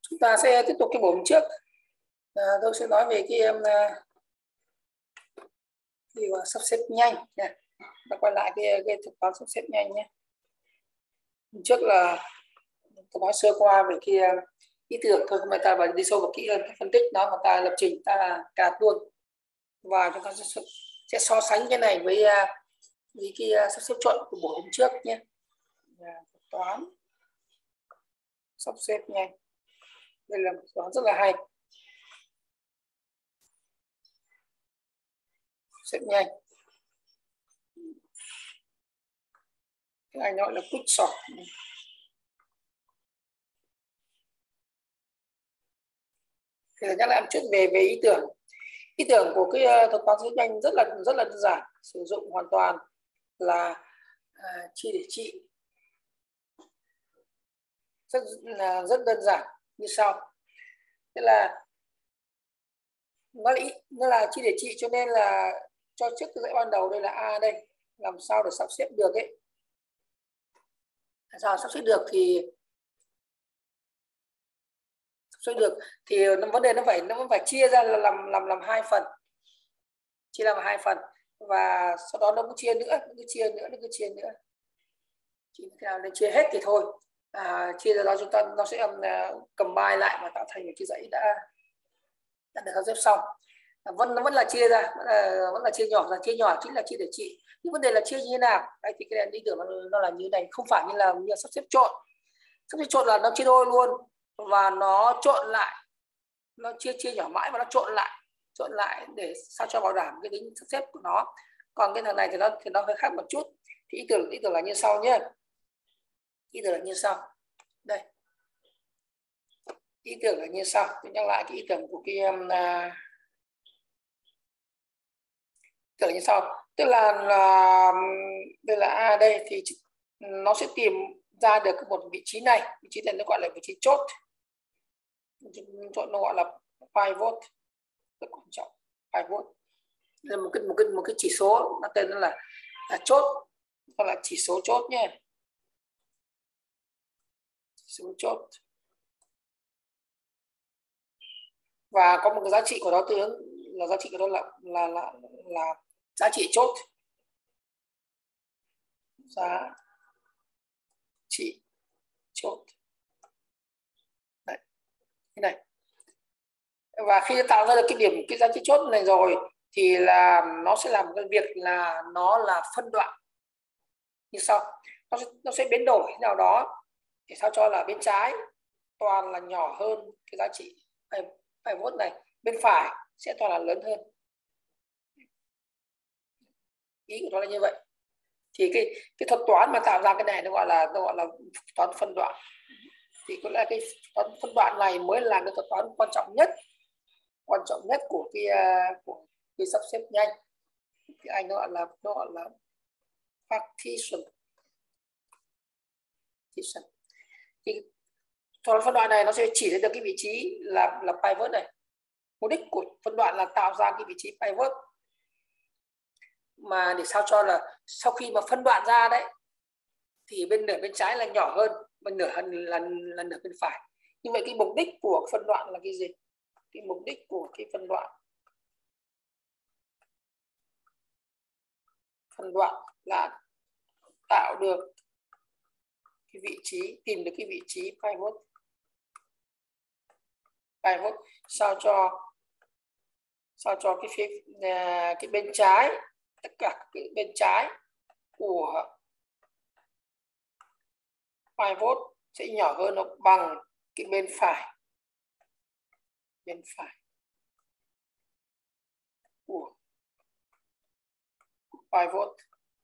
Chúng ta sẽ tiếp tục cái buổi hôm trước. Tôi sẽ nói về cái sắp xếp nhanh nha. Ta quay lại cái thuật toán sắp xếp nhanh nhé. Hôm trước là tôi nói sơ qua về cái ý tưởng thôi, mà ta phải đi sâu vào kỹ hơn, phân tích nó, mà ta lập trình, ta cài luôn, và chúng ta sẽ so sánh cái này với cái sắp xếp chuẩn của buổi hôm trước nhé. Thuật toán sắp xếp nhanh, đây là một toán rất là hay. Xếp nhanh, cái anh gọi là quick sort. Thì nhắc lại một chút về ý tưởng. Ý tưởng của cái thuật toán xếp nhanh rất là đơn giản, sử dụng hoàn toàn là chia để trị, rất đơn giản như sau. Tức là nó là chia để trị, cho nên là cho trước cái dãy ban đầu đây là A, đây làm sao để sắp xếp được ấy. Sao sắp xếp được thì vấn đề nó phải chia ra là làm hai phần, chia làm hai phần, và sau đó nó cứ chia nữa, nó cứ chia nữa. Chỉ nào để chia hết thì thôi. Chia ra đó chúng ta nó sẽ combine lại và tạo thành một cái dãy đã được sắp xếp xong. Nó vẫn là chia ra, vẫn là chia nhỏ ra, chia nhỏ chính là chia để trị. Nhưng vấn đề là chia như thế nào? Đây thì cái đèn ý tưởng nó là như này, không phải như sắp xếp trộn. Sắp xếp trộn là nó chia đôi luôn, và nó trộn lại, nó chia nhỏ mãi và nó trộn lại để sao cho bảo đảm cái tính sắp xếp của nó. Còn cái thằng này thì nó hơi khác một chút. Thì ý tưởng là như sau nhé. Ý tưởng là như sau. Đây, ý tưởng là như sau. Tôi nhắc lại cái ý tưởng của cái tưởng là như sau. Tức là đây là đây thì nó sẽ tìm ra được một vị trí này. Vị trí này nó gọi là vị trí chốt. Nó gọi là pivot, rất quan trọng. Pivot là một cái chỉ số, nó tên là chốt, gọi là chỉ số chốt nhé. Chỉ số chốt, và có một cái giá trị của nó tương ứng là giá trị của nó là giá trị chốt, giá trị chốt. Đấy, thế này. Và khi tạo ra được cái giá trị chốt này rồi thì là nó sẽ làm cái việc là nó là phân đoạn như sau. Nó sẽ biến đổi thế nào đó để sao cho là bên trái toàn là nhỏ hơn cái giá trị 7V này, bên phải sẽ toàn là lớn hơn. Ý của nó là như vậy. Thì cái thuật toán mà tạo ra cái này nó gọi là toán phân đoạn. Thì có lẽ cái toán phân đoạn này mới là cái thuật toán quan trọng nhất của cái sắp xếp nhanh. Cái anh nó gọi là partition. Thì thuật phân đoạn này nó sẽ chỉ ra được cái vị trí là pivot này. Mục đích của phân đoạn là tạo ra cái vị trí pivot, mà để sao cho là sau khi mà phân đoạn ra đấy thì nửa bên trái là nhỏ hơn, nửa là nửa bên phải. Như vậy cái mục đích của phân đoạn là cái gì? Cái mục đích của cái phân đoạn là tạo được cái vị trí, tìm được cái vị trí pivot sao cho cái bên trái, tất cả cái bên trái của pivot sẽ nhỏ hơn hoặc bằng cái bên phải của pivot.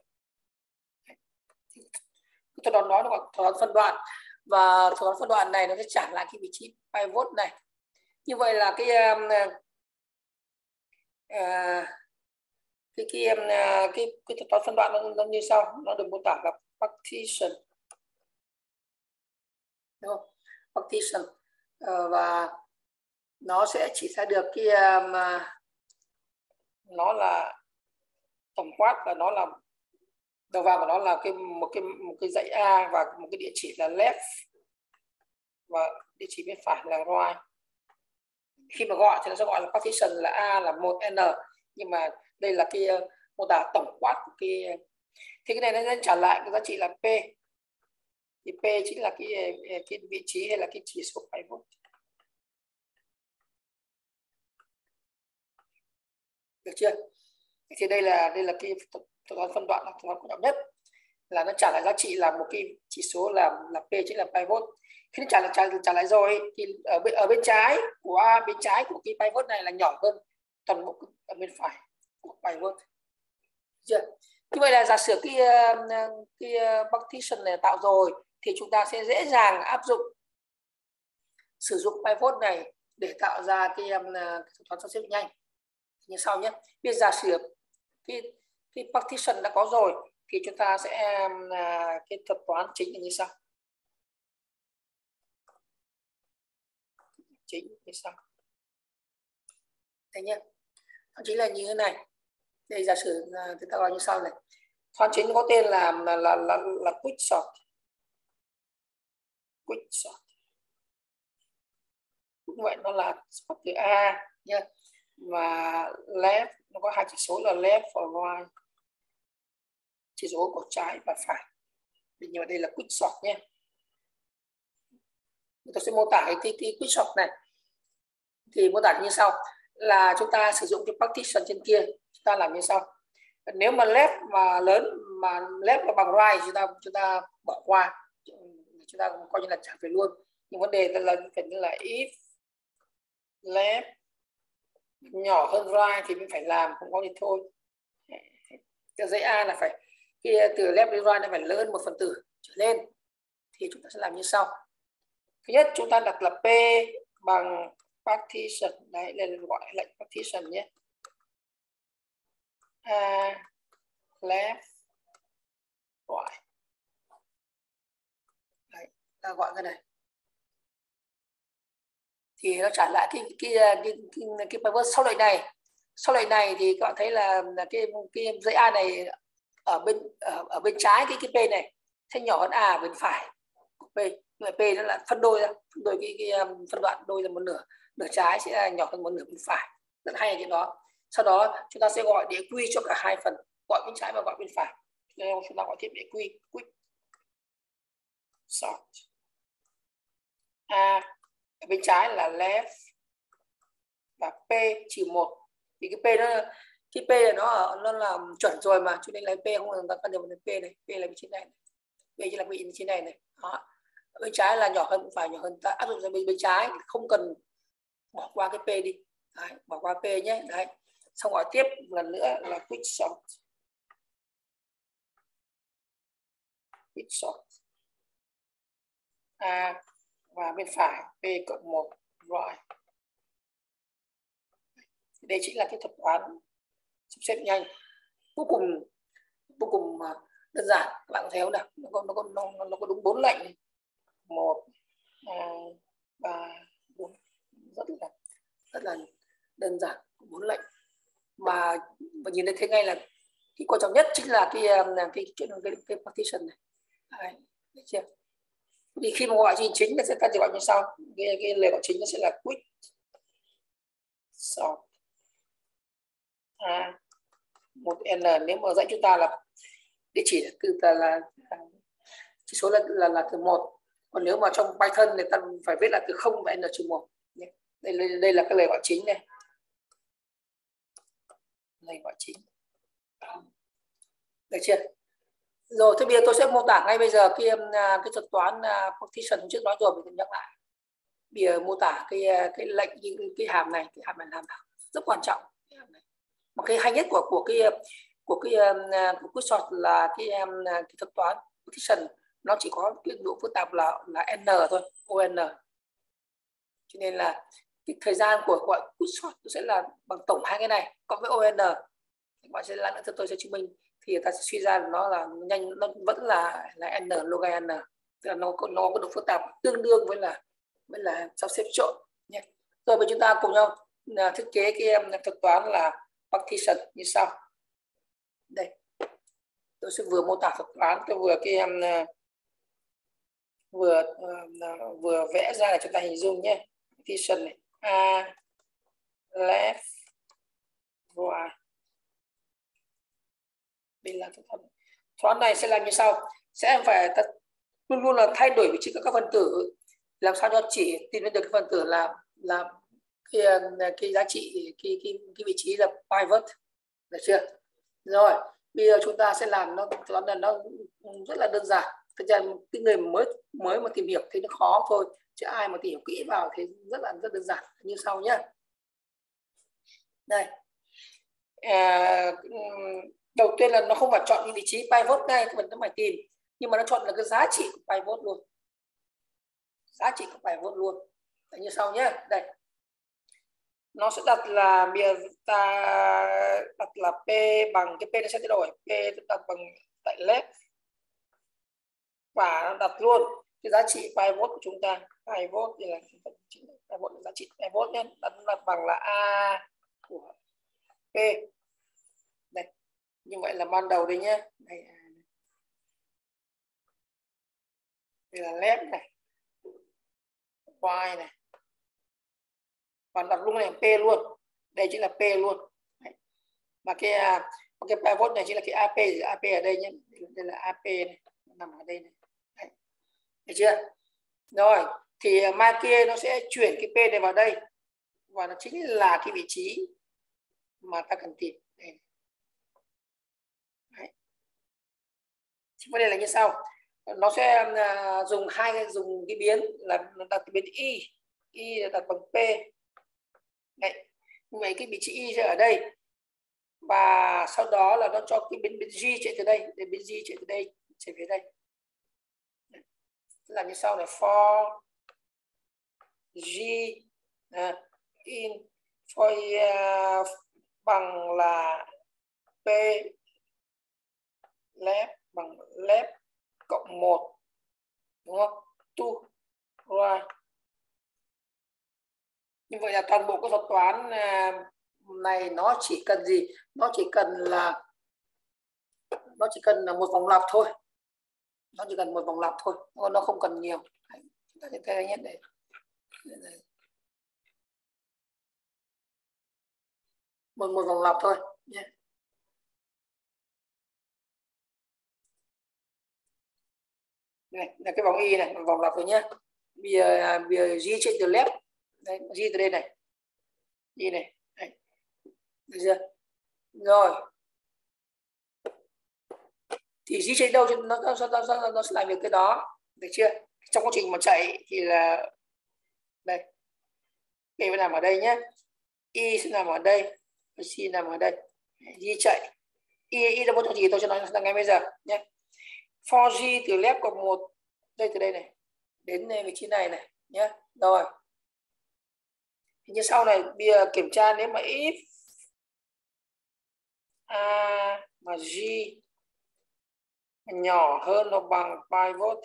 Thuật toán đó là thuật toán phân đoạn, và thuật toán phân đoạn này nó sẽ trả lại cái vị trí pivot này. Như vậy là cái thuật toán phân đoạn nó như sau, nó được mô tả là partition, đúng không? Partition, và nó sẽ chỉ ra được cái nó là tổng quát, và nó là đầu vào của nó là một cái dãy A và một cái địa chỉ là left và địa chỉ bên phải là right. Khi mà gọi thì nó sẽ gọi là partition là A là 1N, nhưng mà đây là cái mô tả tổng quát của cái, thì cái này nó sẽ trả lại cái giá trị là P, thì P chính là cái vị trí hay là cái chỉ số 7V. Được chưa? Thì đây là cái thuật toán phân đoạn, là thuật toán quan trọng nhất, là nó trả lại giá trị là một cái chỉ số là P chính là pi volt. Khi nó trả lại rồi thì ở bên trái của A, bên trái của cái pi volt này là nhỏ hơn toàn bộ ở bên phải của pi volt. Chưa? Như vậy là giả sử cái partition này tạo rồi thì chúng ta sẽ dễ dàng áp dụng sử dụng pi volt này để tạo ra cái thuật toán sắp xếp nhanh như sau nhé. Bây giờ giả sử cái partition đã có rồi thì chúng ta sẽ cái thuật toán chính là như sau. Chính như sau. Thấy nhé. Thuật chính là như thế này. Đây giả sử chúng ta gọi như sau này. Thuật chính có tên là quick sort. Quick sort. Cũng vậy, nó là sort từ A nhé. Và left nó có hai chỉ số là left và right. Chỉ số của trái và phải. Nhưng mà đây là quick sort nhé. Tôi sẽ mô tả cái quick sort này. Thì mô tả như sau, là chúng ta sử dụng cái partition trên kia, chúng ta làm như sau. Nếu mà left mà lớn, mà left mà bằng right, chúng ta bỏ qua, chúng ta coi như là trả về luôn. Nhưng vấn đề là phải là if left nhỏ hơn right thì mình phải làm, không có thì thôi. Từ dãy A là phải từ left đến right nó phải lớn 1/4 trở lên, thì chúng ta sẽ làm như sau. Thứ nhất, chúng ta đặt là P bằng partition, đấy lên gọi lệnh partition nhé. A left right. Đấy, ta gọi cái này. Thì nó trả lại cái pivot sau lệnh này. Sau lệnh này thì các bạn thấy là cái dãy A này ở bên trái cái P này sẽ nhỏ hơn A ở bên phải của P. Nhưng mà P nó là phân đôi ra, cái phân đoạn đôi ra một nửa, nửa trái sẽ nhỏ hơn một nửa bên phải. Rất hay ở trên đó. Sau đó chúng ta sẽ gọi đĩa quy cho cả hai phần, gọi bên trái và gọi bên phải. Nên chúng ta gọi tiếp đĩa quy, quick sort. A ở bên trái là left và P trừ 1. Vì cái P này nó là chuẩn rồi mà, cho nên là P không cần phân được một P này, P là vị trí này, P chỉ là vị trí này này. Đó. Bên trái là nhỏ hơn, phải nhỏ hơn, ta áp dụng ra bên trái, không cần bỏ qua cái P đi. Đấy, bỏ qua P nhé. Đấy. Xong gọi tiếp một lần nữa là quick sort. Quick sort. A và bên phải P cộng 1 right. Đây chính là cái thuật toán sắp xếp nhanh vô cùng đơn giản. Các bạn có thấy không nào? Nó có đúng 4 lệnh này. 1, 2, 3, 4, rất là đơn giản, 4 lệnh. Mà nhìn thấy ngay là cái quan trọng nhất chính là cái partition này. Đấy, được chưa? Vì khi mà gọi trình chính nó sẽ ta chỉ gọi như sau. Cái lời gọi chính nó sẽ là quick sort A 1N. Nếu mà dạy chúng ta là địa chỉ là chỉ số là từ 1. Còn nếu mà trong Python thì ta phải viết là từ 0 và N-1. Đây là cái lời gọi chính này. Lời gọi chính. Được chưa? Rồi, thế bây giờ tôi sẽ mô tả ngay bây giờ cái thuật toán partition trước nói rồi, mình nhắc lại. Bây giờ mô tả cái lệnh như cái hàm này, cái hàm nào rất quan trọng. Mà cái hay nhất của quick sort là cái thuật toán partition, nó chỉ có cái độ phức tạp là n thôi, on. Cho nên là cái thời gian của gọi quick sort sẽ là bằng tổng hai cái này cộng với on. Các bạn sẽ làm nữa, tôi sẽ chứng minh thì ta sẽ suy ra nó là nhanh, nó vẫn là n log n, tức là nó có độ phức tạp tương đương với là sắp xếp trộn nhé. Rồi bây chúng ta cùng nhau thiết kế cái thuật toán là partition như sau. Đây, tôi sẽ vừa mô tả thuật toán, tôi vừa vừa vẽ ra để chúng ta hình dung nhé. Partition này, A, left, right. Đây là toán này sẽ làm như sau, sẽ phải luôn luôn là thay đổi vị trí các phân tử, làm sao cho chỉ tìm được cái phân tử là cái giá trị cái vị trí là pivot, được chưa? Rồi bây giờ chúng ta sẽ làm toán này nó rất là đơn giản. Thực ra cái người mới mà tìm hiểu thì nó khó thôi, chứ ai mà tìm hiểu kỹ vào thì rất đơn giản như sau nhé. Đây, đầu tiên là nó không phải chọn cái vị trí pivot ngay, mình nó phải tìm, nhưng mà nó chọn là cái giá trị của pivot luôn, giá trị của pivot luôn. Đấy, như sau nhé. Đây, nó sẽ đặt là bây giờ ta đặt là p bằng cái p nó sẽ thay đổi, p đặt bằng tại left, và nó đặt luôn cái giá trị pivot của chúng ta. Pivot thì là pivot là giá trị pivot nhé, đặt bằng là a của p. Đây, như vậy là ban đầu đây nhé. Đây là left này, y này, và đặt luôn này p luôn, đây chính là p luôn. Đấy. Mà cái pivot này chính là cái AP ở đây nhé, đây là AP này, nằm ở đây này. Đấy. Được chưa? Rồi thì mai kia nó sẽ chuyển cái p này vào đây, và nó chính là cái vị trí mà ta cần tìm. Đây. Đấy. Thì vấn đề là như sau, nó sẽ dùng cái biến là đặt biến y là đặt bằng p. Đấy. Như vậy cái vị trí y sẽ ở đây, và sau đó là nó cho cái biến g chạy từ đây, để biến g chạy từ đây chạy về đây. Làm như sau này, for g in for bằng là p left bằng left cộng 1, đúng không? To right. Như vậy là toàn bộ cái thuật toán này nó chỉ cần gì? Nó chỉ cần là một vòng lặp thôi. Nó chỉ cần một vòng lặp thôi, nó không cần nhiều. Đấy, chúng ta sẽ thấy nhất đây. Một vòng lặp thôi nhé. Này là cái vòng y này, một vòng lặp thôi nhé. Bây giờ g chạy từ left, đây, g từ đây này, y này, đây. Được chưa? Rồi thì g chạy đâu nó sẽ làm việc cái đó, được chưa? Trong quá trình mà chạy thì là đây, p phải nằm ở đây nhé, y sẽ nằm ở đây, c nằm ở đây, g chạy, y là một chỗ gì tôi cho nói ngay bây giờ nhé. For g từ left cộng 1, đây từ đây này đến vị trí này này nhé. Rồi như sau này, bây giờ kiểm tra nếu mà if a mà g nhỏ hơn hoặc bằng pivot.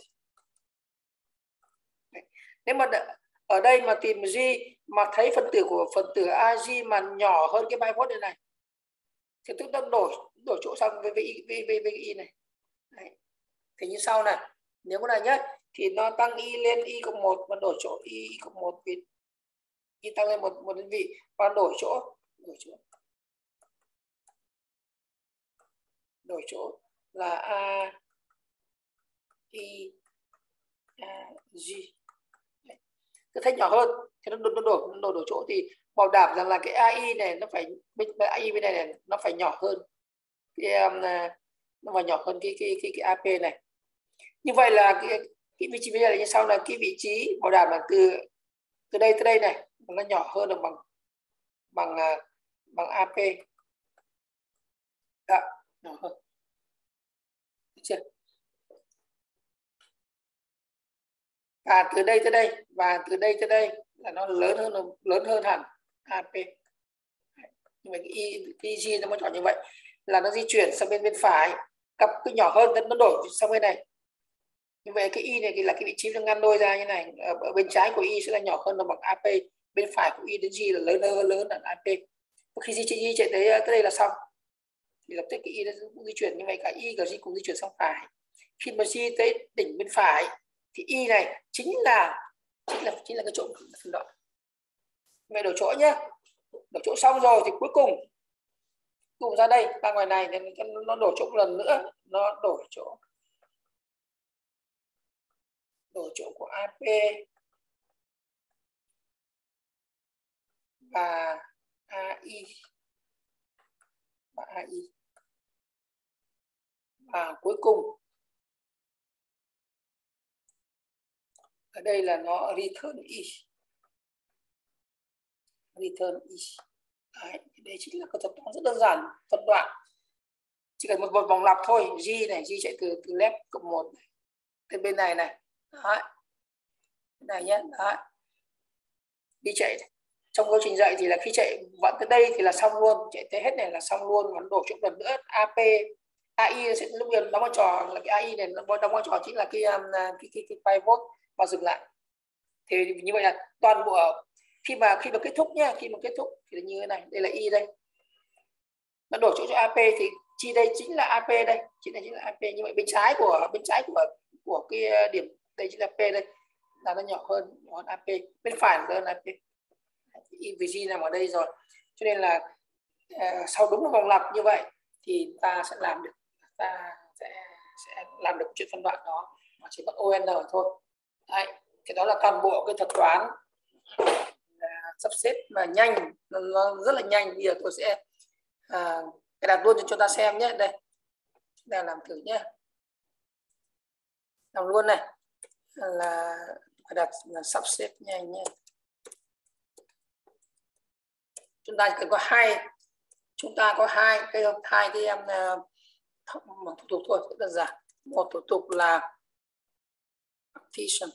Nếu mà ở đây mà tìm g mà thấy phân tử của phân tử ag mà nhỏ hơn cái pivot này thì tức là đổi chỗ sang với y này. Đấy. Thì như sau này, nếu cái này nhất thì nó tăng y lên y cộng 1 và đổi chỗ y cộng 1 vì y tăng lên một đơn vị và đổi chỗ là a y a g. Cứ thấy nhỏ hơn thì nó đổi chỗ, thì bảo đảm rằng là cái AI này nó phải AI bên này nó phải nhỏ hơn nó phải nhỏ hơn cái AP này. Như vậy là cái vị trí bây giờ là như sau, là cái vị trí bảo đảm là từ đây tới đây này nó nhỏ hơn được bằng AP. Đó, nhỏ hơn. Được chưa? Và từ đây tới đây và từ đây tới đây là nó lớn hơn hẳn AP. Nhưng mà cái EG nó mới chọn như vậy là nó di chuyển sang bên phải, cặp cứ nhỏ hơn nó đổi sang bên này. Như vậy cái Y này thì là cái vị trí nó ngăn đôi ra như này, ở bên trái của Y sẽ là nhỏ hơn bằng AP, bên phải của Y đến G là lớn hơn AP. Khi G chạy tới đây là xong thì lập tức cái Y nó cũng di chuyển như vậy, cả Y và G cùng di chuyển sang phải. Khi mà G tới đỉnh bên phải thì y này chính là cái chỗ phân đoạn. Mày đổi chỗ nhé, đổi chỗ xong rồi thì cuối cùng ra đây, ra ngoài này nên nó đổi chỗ một lần nữa, nó đổi chỗ của AP và AI và cuối cùng ở đây là nó return E. Đấy, đây chính là cái thuật toán rất đơn giản, phân đoạn chỉ cần một vòng lặp thôi. G này, G chạy từ left cộng 1 đến bên này này. Đấy. Này nhé, đấy. Đi chạy trong quá trình dạy thì là khi chạy vẫn tới đây thì là xong luôn, chạy tới hết này là xong luôn, vẫn đổ chút lần nữa. AP AI sẽ lúc này đóng vai trò là cái AI này, nó đóng vai trò chính là cái pivot và dừng lại. Thì như vậy là toàn bộ khi mà kết thúc nhá, khi mà kết thúc thì như thế này, đây là Y đây, nó đổ chỗ cho AP thì chi đây chính là AP đây, chính là AP. Như vậy bên trái của cái điểm đây chính là P đây, là nó nhỏ hơn AP, bên phải là hơn AP. Y với G nằm ở đây rồi, cho nên là sau đúng một vòng lặp như vậy thì ta sẽ làm được, chuyện phân đoạn đó mà chỉ mất ON thôi. Đấy, thì đó là toàn bộ cái thuật toán sắp xếp mà nhanh, nó rất là nhanh. Bây giờ tôi sẽ đặt luôn cho chúng ta xem nhé. Đây, chúng ta làm thử nhé, làm luôn này, là đặt là sắp xếp nhanh nhé. Chúng ta cần có hai cái thủ tục thôi, rất đơn giản. Một thủ tục là partition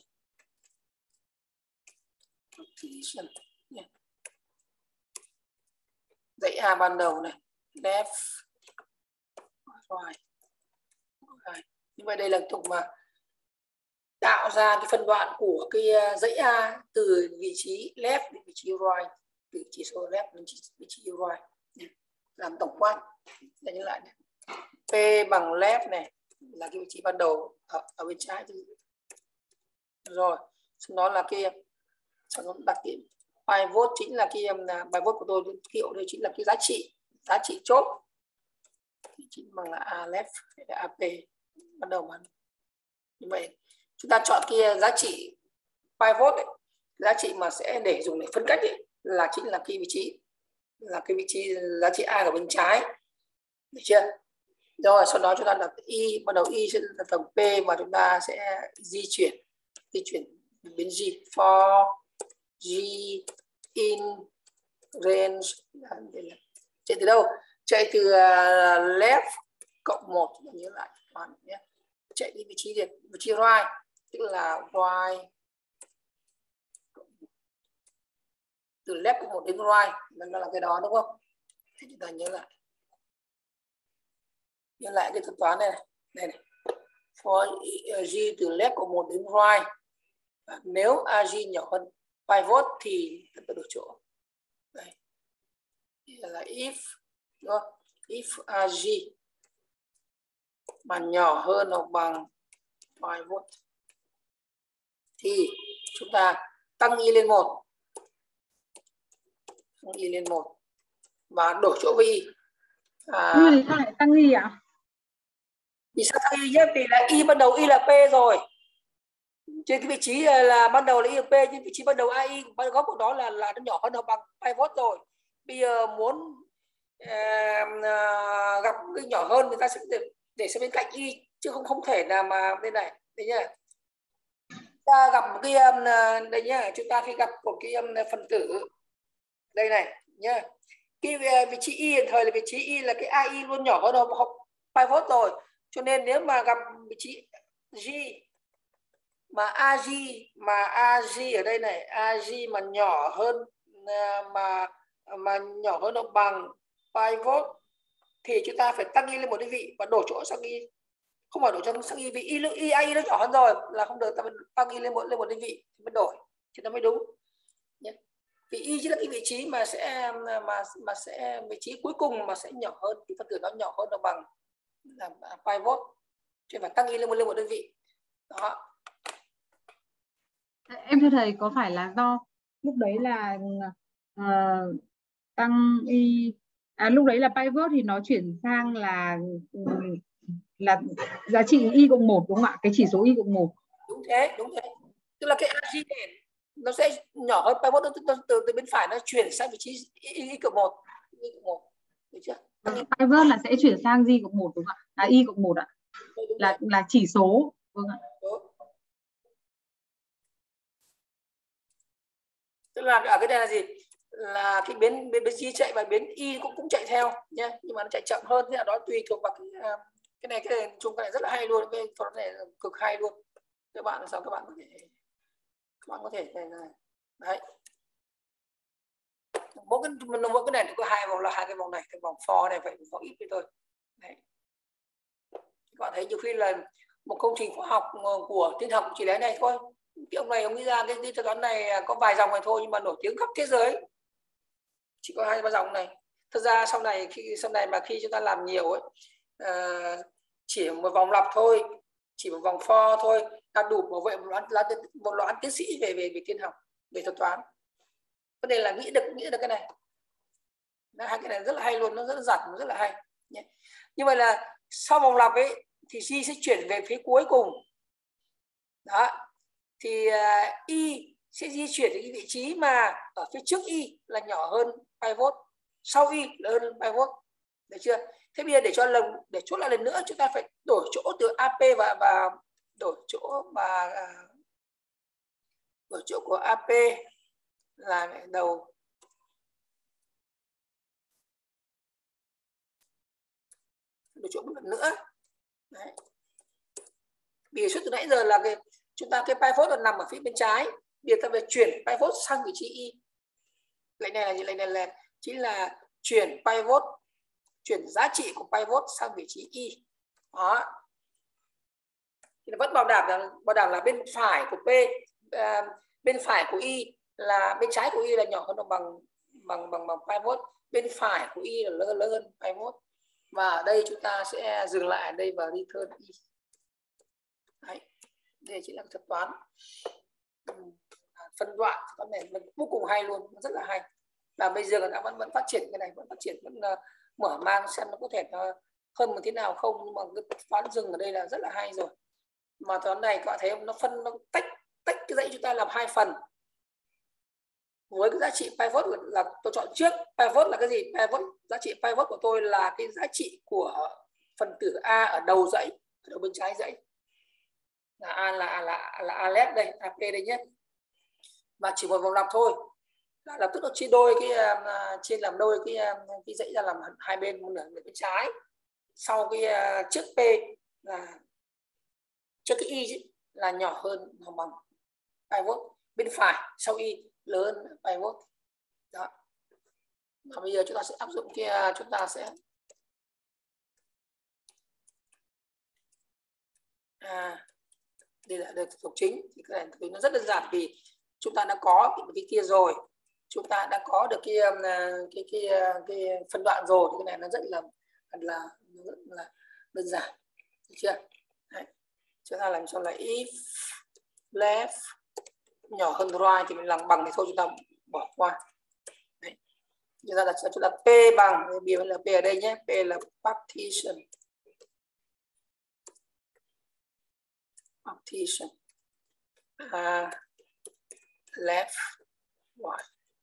dãy A ban đầu này, left right. Như vậy đây là tục mà tạo ra cái phân đoạn của cái dãy A từ vị trí left đến vị trí right, từ vị trí số left đến vị trí right. Làm tổng quát để nhớ lại này. P bằng left này là cái vị trí ban đầu ở bên trái rồi, sau đó là cái đặc điểm pivot chính là cái pivot của tôi hiệu đây chính là cái giá trị chốt chính bằng là A left hay AP ban đầu. Như vậy chúng ta chọn cái giá trị pivot ấy, giá trị mà sẽ để dùng để phân cách ấy, là chính là cái vị trí giá trị A ở bên trái, được chưa? Rồi sau đó chúng ta đặt Y, ban đầu Y sẽ là tổng P và chúng ta sẽ di chuyển đến G for G in range. Chạy từ đâu? Chạy từ left cộng 1, nhớ lại nhé. Chạy đi vị trí right, tức là right từ left cộng 1 đến right, nó là cái đó đúng không? Thì chúng ta nhớ lại cái thuật toán này này. For G từ left cộng 1 đến right, nếu AG nhỏ hơn pivot thì ta đổi chỗ. Đây là if AG mà nhỏ hơn hoặc bằng pivot thì chúng ta tăng Y lên 1, và đổi chỗ với Y. Vì sao lại tăng Y ạ? Vì sao tăng Y nhé? Vì là Y ban đầu Y là P rồi, trên cái vị trí là ban đầu là Y là P, trên vị trí ban đầu AI ban góc của nó là nó nhỏ hơn hoặc bằng pivot rồi. Bây giờ muốn gặp cái nhỏ hơn, người ta sẽ để sang bên cạnh Y, chứ không thể nào mà bên này. Đấy nhá, ta gặp một cái đây nhá, chúng ta khi gặp một cái phần tử đây này nhá, cái vị trí Y hiện thời là vị trí Y là cái AI luôn nhỏ hơn hoặc pivot rồi, cho nên nếu mà gặp vị trí G mà AG ở đây này, AG mà nhỏ hơn nhỏ hơn hoặc bằng pivot thì chúng ta phải tăng Y lên một đơn vị và đổi chỗ sang Y, không phải đổi cho sang Y, vì AI nó nhỏ hơn rồi là không được, ta phải tăng Y lên một đơn vị mới đổi thì nó mới đúng nhé. Vì Y chính là cái vị trí mà sẽ vị trí cuối cùng mà sẽ nhỏ hơn, cái phân tử nó nhỏ hơn hoặc bằng là pivot, cho nên phải tăng Y lên một đơn vị đó. Em thưa thầy, có phải là do lúc đấy là tăng y lúc đấy là pivot thì nó chuyển sang là giá trị y cộng 1 đúng không ạ? Cái chỉ số y cộng 1. Đúng thế, đúng thế. Tức là cái arg này nó sẽ nhỏ hơn pivot, từ bên phải nó chuyển sang vị trí y cộng 1. Y cộng 1. Được chưa? Pivot là sẽ chuyển sang y cộng 1 đúng không ạ? Y cộng 1 ạ. Là chỉ số. Vâng ạ. Tức là ở cái này là gì? Là cái biến G chạy và biến Y cũng chạy theo nhé, nhưng mà nó chạy chậm hơn. Thế là đó tùy thuộc vào cái này chung cái này rất là hay luôn, cái con này cực hay luôn. Các bạn sao các bạn có thể này đấy, mỗi cái này có hai vòng, là hai cái vòng này, cái vòng for này vậy có ít thôi đấy. Các bạn thấy nhiều khi là một công trình khoa học của tin học chỉ lấy này thôi, cái ông này ông nghĩ ra cái thuật toán này có vài dòng này thôi, nhưng mà nổi tiếng khắp thế giới chỉ có 2-3 dòng này. Thực ra sau này mà khi chúng ta làm nhiều ấy, chỉ một vòng lặp thôi, chỉ một vòng for thôi là đủ bảo vệ một loạt tiến sĩ về tin học, về thuật toán. Vấn đề là nghĩ được cái này. Hai cái này rất là hay luôn, nó rất là giản, nó rất là hay. Như vậy là sau vòng lặp ấy thì G sẽ chuyển về phía cuối cùng. Đó. Thì Y sẽ di chuyển đến cái vị trí mà ở phía trước Y là nhỏ hơn pivot, sau Y lớn hơn pivot. Được chưa? Thế bây giờ để chốt lại lần nữa, chúng ta phải đổi chỗ từ AP và đổi chỗ của AP là đầu đổi chỗ một lần nữa. Đấy. Vì suốt từ nãy giờ là chúng ta cái pivot là nằm ở phía bên trái, bây giờ ta phải chuyển pivot sang vị trí Y. Lệnh này là chính là chuyển pivot, chuyển giá trị của pivot sang vị trí Y. Đó. Thì vẫn bảo đảm là bên phải của P, bên phải của Y là bên trái của Y là nhỏ hơn bằng pivot, bên phải của Y là lớn hơn pivot. Và ở đây chúng ta sẽ dừng lại ở đây và return Y. Đấy. Đây chính là thuật toán phân đoạn, con này vô cùng hay luôn, rất là hay. Và bây giờ đã vẫn phát triển cái này, vẫn mở mang xem nó có thể hơn một thế nào không, nhưng mà cái toán dừng ở đây là rất là hay rồi. Mà toán này các bạn thấy nó tách cái dãy chúng ta làm hai phần. Với cái giá trị pivot là tôi chọn trước. Pivot là cái gì? Pivot, giá trị pivot của tôi là cái giá trị của phần tử A ở đầu dãy, ở đầu bên trái dãy. Là A là A-led đây, AP đây nhé. Và chỉ một vòng lặp thôi. Lập tức nó chia đôi làm đôi cái dãy ra làm hai bên, một nửa bên trái. Sau cái trước P là trước cái Y là nhỏ hơn hoặc bằng pivot, bên phải sau Y lớn hơn pivot. Đó. Và bây giờ chúng ta sẽ áp dụng chúng ta sẽ đây là được thuộc chính. Thì cái này nó rất đơn giản, vì chúng ta đã có cái kia rồi, chúng ta đã có được cái phân đoạn rồi, thì cái này nó rất là đơn giản, được chưa? Đấy. Chúng ta làm cho là if left nhỏ hơn right thì mình làm bằng thì thôi, chúng ta bỏ qua. Đấy. Chúng ta đặt chúng ta P bằng, biểu là P ở đây nhé, P là partition left right.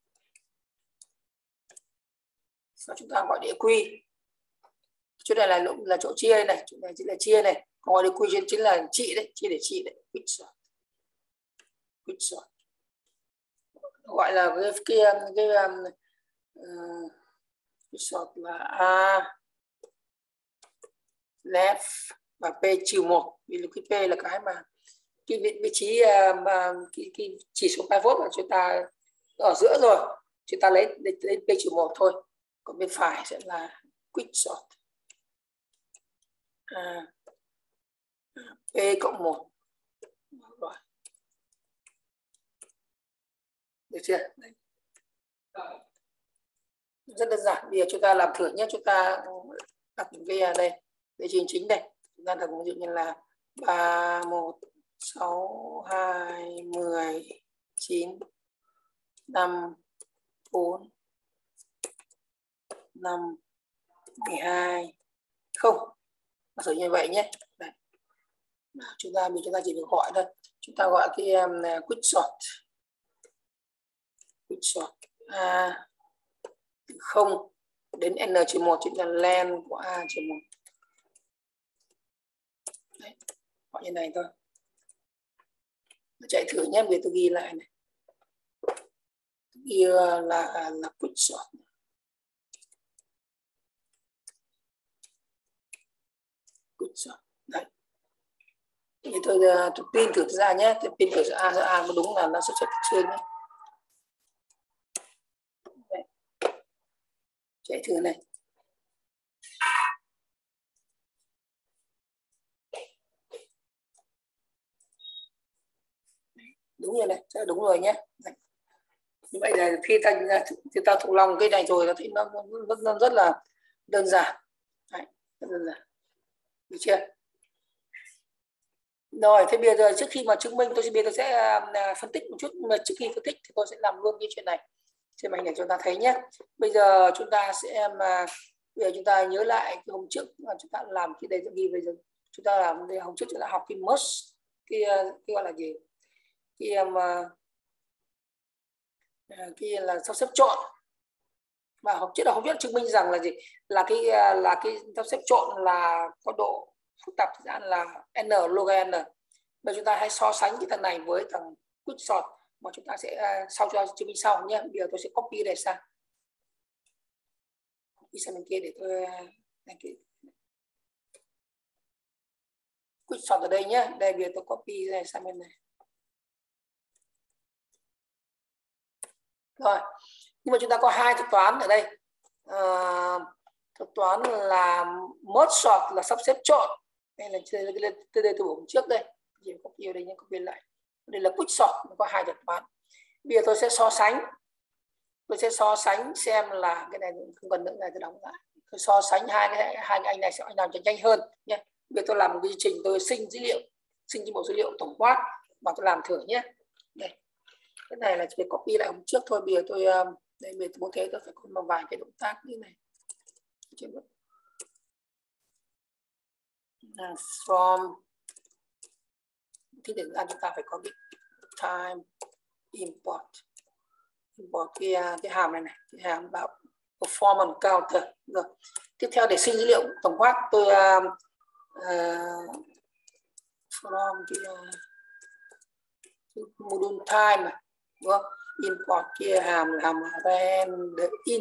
Sau chúng ta gọi địa quy, chỗ này là chỗ chia này, chỗ này chính là chia này, còn gọi địa quy chính là trị đấy, chia để trị đấy, quit sort. Gọi là cái sort là A left và P trừ 1, vì cái P là cái mà cái vị trí mà cái chỉ số pivot là chúng ta ở giữa rồi, chúng ta lấy P trừ 1 thôi, còn bên phải sẽ là quick sort P cộng 1. Rồi. Được chưa? Đấy. Rất đơn giản. Bây giờ chúng ta làm thử nhé, chúng ta đặt cái đây, đây chính đây, chúng ta đặt ví dụ như là 31 6, 2, 10, 9, 5, 4, 5, 12, không. Giả sử như vậy nhé. Đây. Chúng ta chỉ được gọi thôi. Chúng ta gọi cái quicksort. Quicksort A từ 0 đến n-1 chính là len của A-1. Đấy. Gọi như này thôi. Chạy thử nhé, vì tôi ghi lại này. Ghi là quicksort. Quicksort. Đấy. Thì tôi pin thử ra nhé, tôi pin thử A có đúng là nó sẽ xuất trên nhé. Đấy. Chạy thử này. Đúng rồi này, chắc là đúng rồi nhé. Đấy. Như vậy là khi ta thuộc lòng cái này rồi thì nó rất là đơn giản. Đấy, rất đơn giản. Được chưa? Rồi, thế bây giờ trước khi mà chứng minh tôi sẽ phân tích một chút, mà trước khi phân tích thì tôi sẽ làm luôn cái chuyện này trên màn hình để chúng ta thấy nhé. Bây giờ chúng ta sẽ bây giờ chúng ta nhớ lại cái hôm trước mà chúng ta làm cái đây ghi bây giờ chúng ta làm đây, hôm trước chúng ta học cái merge cái gọi là gì, cái là sắp xếp trộn, và học trước là không biết chứng minh rằng là gì, là cái sắp xếp trộn là có độ phức tạp thời gian là n log n. Bây giờ chúng ta hãy so sánh cái thằng này với thằng quicksort mà chúng ta sẽ sau cho chứng minh sau nhé. Bây giờ tôi sẽ copy này sang, copy sang bên kia để tôi quicksort ở đây nhé. Đây bây giờ tôi copy này sang bên này. Rồi, nhưng mà chúng ta có hai thuật toán ở đây. Thuật toán là merge sort là sắp xếp trộn. Đây là tôi bổ trước đây. Chỉ copy ở đây nhé, copy lại. Đây là quicksort, có hai thuật toán. Bây giờ tôi sẽ so sánh. Tôi sẽ so sánh xem là cái này không cần nữa, này tôi đóng lại. Tôi so sánh hai cái anh này sẽ anh nào nhanh hơn nhé. Bây giờ tôi làm một quy trình, tôi sinh dữ liệu, sinh cái bộ dữ liệu tổng quát và tôi làm thử nhé. Đây. Cái này là chỉ copy lại hôm trước thôi. Bây giờ tôi đây, bây giờ tôi muốn thế tôi phải có một vài cái động tác như này. From thì thực ra chúng ta phải có cái time import cái hàm này, cái hàm bảo performance counter. Rồi tiếp theo để sinh dữ liệu tổng quát tôi from cái module time này, đúng không? Import kia hàm render in.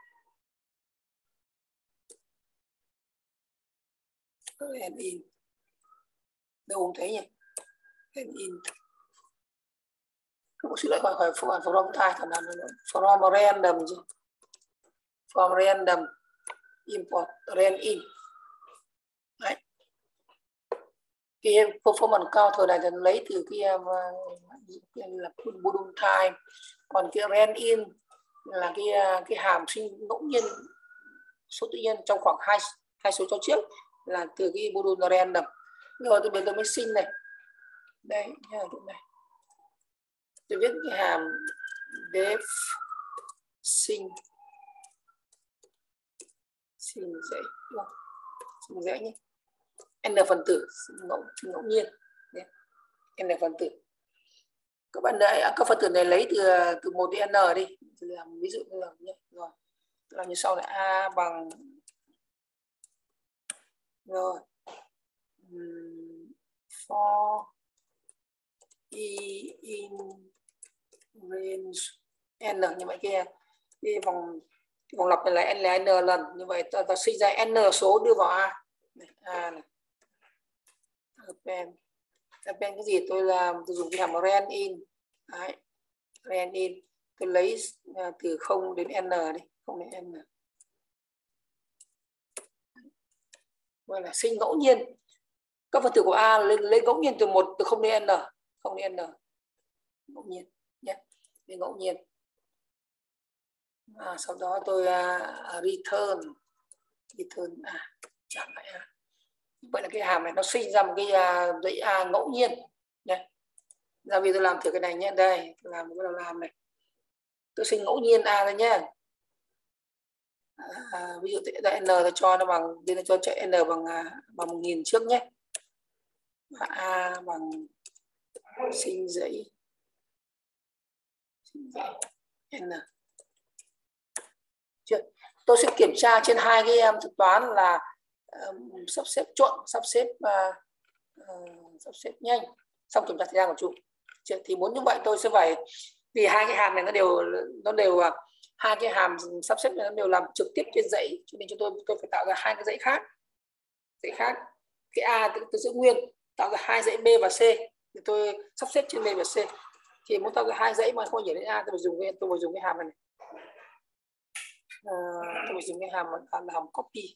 Render in đâu không thấy nhỉ? Render in không, xin lỗi, khỏi from time thằng nào nữa, from random chứ, from random import render in. Đấy. Cái performance counter này thì lấy từ cái là module time, còn cái render in là cái hàm sinh ngẫu nhiên số tự nhiên trong khoảng hai số cho trước là từ cái module random. Rồi tôi mới sinh này, đây nha, chỗ này tôi viết cái hàm def sinh dễ, đúng không? Sinh dễ nhé, n phần tử ngẫu nhiên nhé. N phần tử các bạn này, các phần tử này lấy từ 1 đến n đi, tôi làm ví dụ như là nhé. Rồi tôi làm như sau là a bằng rồi for e in range n, như vậy cái vòng lặp này là n lần, như vậy ta sinh ra n số đưa vào a này, a này append cái gì tôi dùng cái hàm rand in. Đấy, rand in tôi lấy từ 0 đến n đi, 0 đến n. Gọi là sinh ngẫu nhiên các phần tử của a lấy ngẫu nhiên từ 0 đến n, 0 đến n ngẫu nhiên nhé, lên ngẫu nhiên. Sau đó tôi return trả lại a. Vậy là cái hàm này nó sinh ra một cái dãy a ngẫu nhiên Giờ bây giờ tôi làm thử cái này nhé. Đây, tôi làm, bắt đầu làm này. Tôi sinh ngẫu nhiên A thôi nhé. Ví dụ tại n tôi cho nó bằng, đây là cho chạy n bằng 1000 trước nhé. Và A bằng sinh dãy n. Tôi sẽ kiểm tra trên hai cái thực toán là sắp xếp trộn, sắp xếp nhanh, xong kiểm tra thời gian của chủ. Thì muốn như vậy tôi sẽ phải, vì hai cái hàm này nó đều hai cái hàm sắp xếp này nó đều làm trực tiếp trên dãy, cho nên tôi phải tạo ra hai cái dãy khác. Cái A tôi giữ nguyên, tạo ra hai dãy B và C thì tôi sắp xếp trên B và C. Thì muốn tạo ra hai dãy mà không nhảy đến A, tôi phải dùng cái hàm này. Tôi phải dùng cái hàm là hàm copy.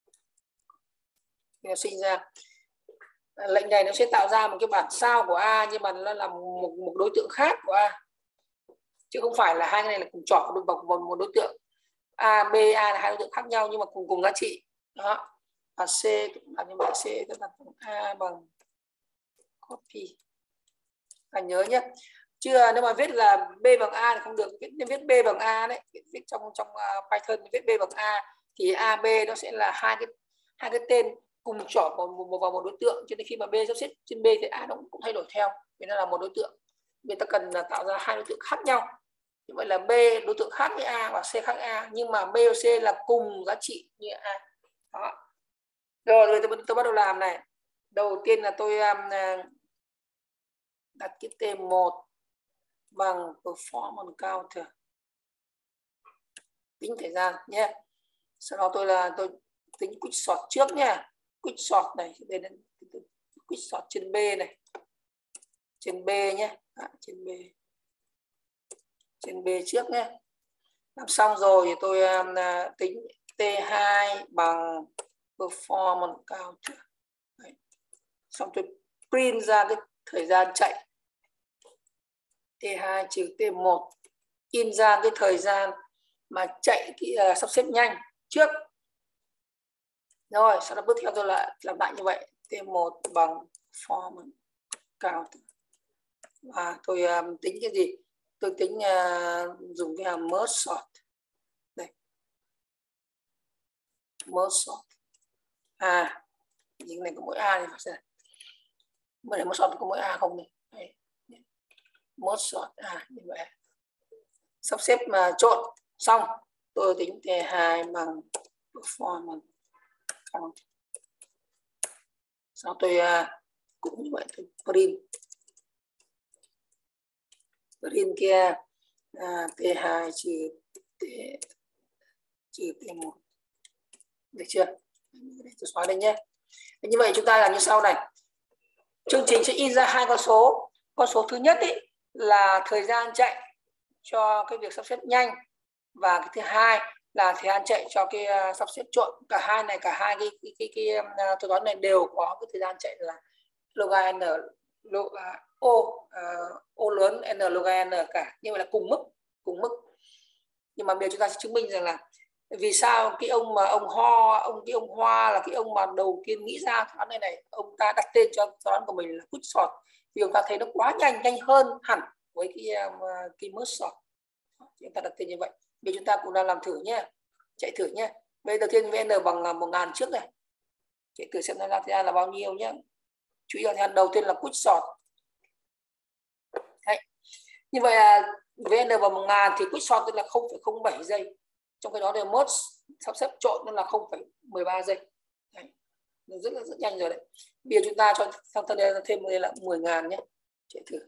Nó sinh ra lệnh này nó sẽ tạo ra một cái bản sao của A, nhưng mà nó là một đối tượng khác của A, chứ không phải là hai cái này là cùng chọn được bằng một đối tượng. A, B, A là hai đối tượng khác nhau nhưng mà cùng giá trị đó. Và C cũng là như vậy, C tôi đặt A bằng copy. Nhớ nhé, chưa nếu mà viết là B bằng A thì không được, viết B bằng A đấy, viết trong Python viết B bằng A thì A, B nó sẽ là hai cái tên cùng chọn vào một đối tượng, cho nên khi mà B sắp xếp trên B thì A nó cũng thay đổi theo, vì nó là một đối tượng. Người ta cần là tạo ra hai đối tượng khác nhau, như vậy là B đối tượng khác với A và C khác A, nhưng mà B và C là cùng giá trị như A. Đó. Rồi tôi bắt đầu làm này. Đầu tiên là tôi đặt cái T1 bằng performance counter, tính thời gian nhé. Sau đó tôi tính quick sort trước nha. Quick sort này, đây là quick sort trên B này, trên B nhé, trên B trước nhé. Làm xong rồi thì tôi tính T2 bằng performance counter. Đấy. Xong tôi print ra cái thời gian chạy T2 trừ T1, in ra cái thời gian mà chạy sắp xếp nhanh trước. Rồi sau đó bước theo tôi lại làm lại như vậy, T1 bằng performance counter. Và tôi tính cái gì? Tôi tính dùng cái hàm merge sort. Đây. Merge sort. Những này có mỗi A thì phải xem. Merge sort có mỗi A không này. Đây. Merge sort như vậy. Sắp xếp mà trộn xong, tôi tính T2 bằng performance counter. Sau tôi cũng như vậy, tôi print kia T2 trừ T1. Được chưa? Tôi xóa đây nhé. Như vậy chúng ta làm như sau này. Chương trình sẽ in ra hai con số. Con số thứ nhất ý, là thời gian chạy cho cái việc sắp xếp nhanh, và cái thứ hai là thời gian chạy cho cái sắp xếp trộn. Cả hai cái thuật toán này đều có cái thời gian chạy là log n o lớn n log n cả, nhưng mà là cùng mức. Nhưng mà bây giờ chúng ta sẽ chứng minh rằng là vì sao cái ông Hoa là cái ông mà đầu tiên nghĩ ra toán này, ông ta đặt tên cho toán của mình là quick sort, vì ông ta thấy nó quá nhanh hơn hẳn với cái merge sort. Chúng ta đặt tên như vậy. Bây giờ chúng ta cũng đang làm thử nhé, chạy thử nhé. Bây giờ đầu tiên VN bằng 1000 trước này, chạy thử xem nó ra thời gian là bao nhiêu nhé. Chú ý là thời gian đầu tiên là quick sort. Đấy. Như vậy là VN bằng 1000 thì quick sort tức là 0,07 giây. Trong cái đó thì merge sắp xếp trộn nó là 0,13 giây. Đấy. Rất nhanh rồi đấy. Bây giờ chúng ta cho sang thân đây thêm đây là 10.000 nhé. Chạy thử.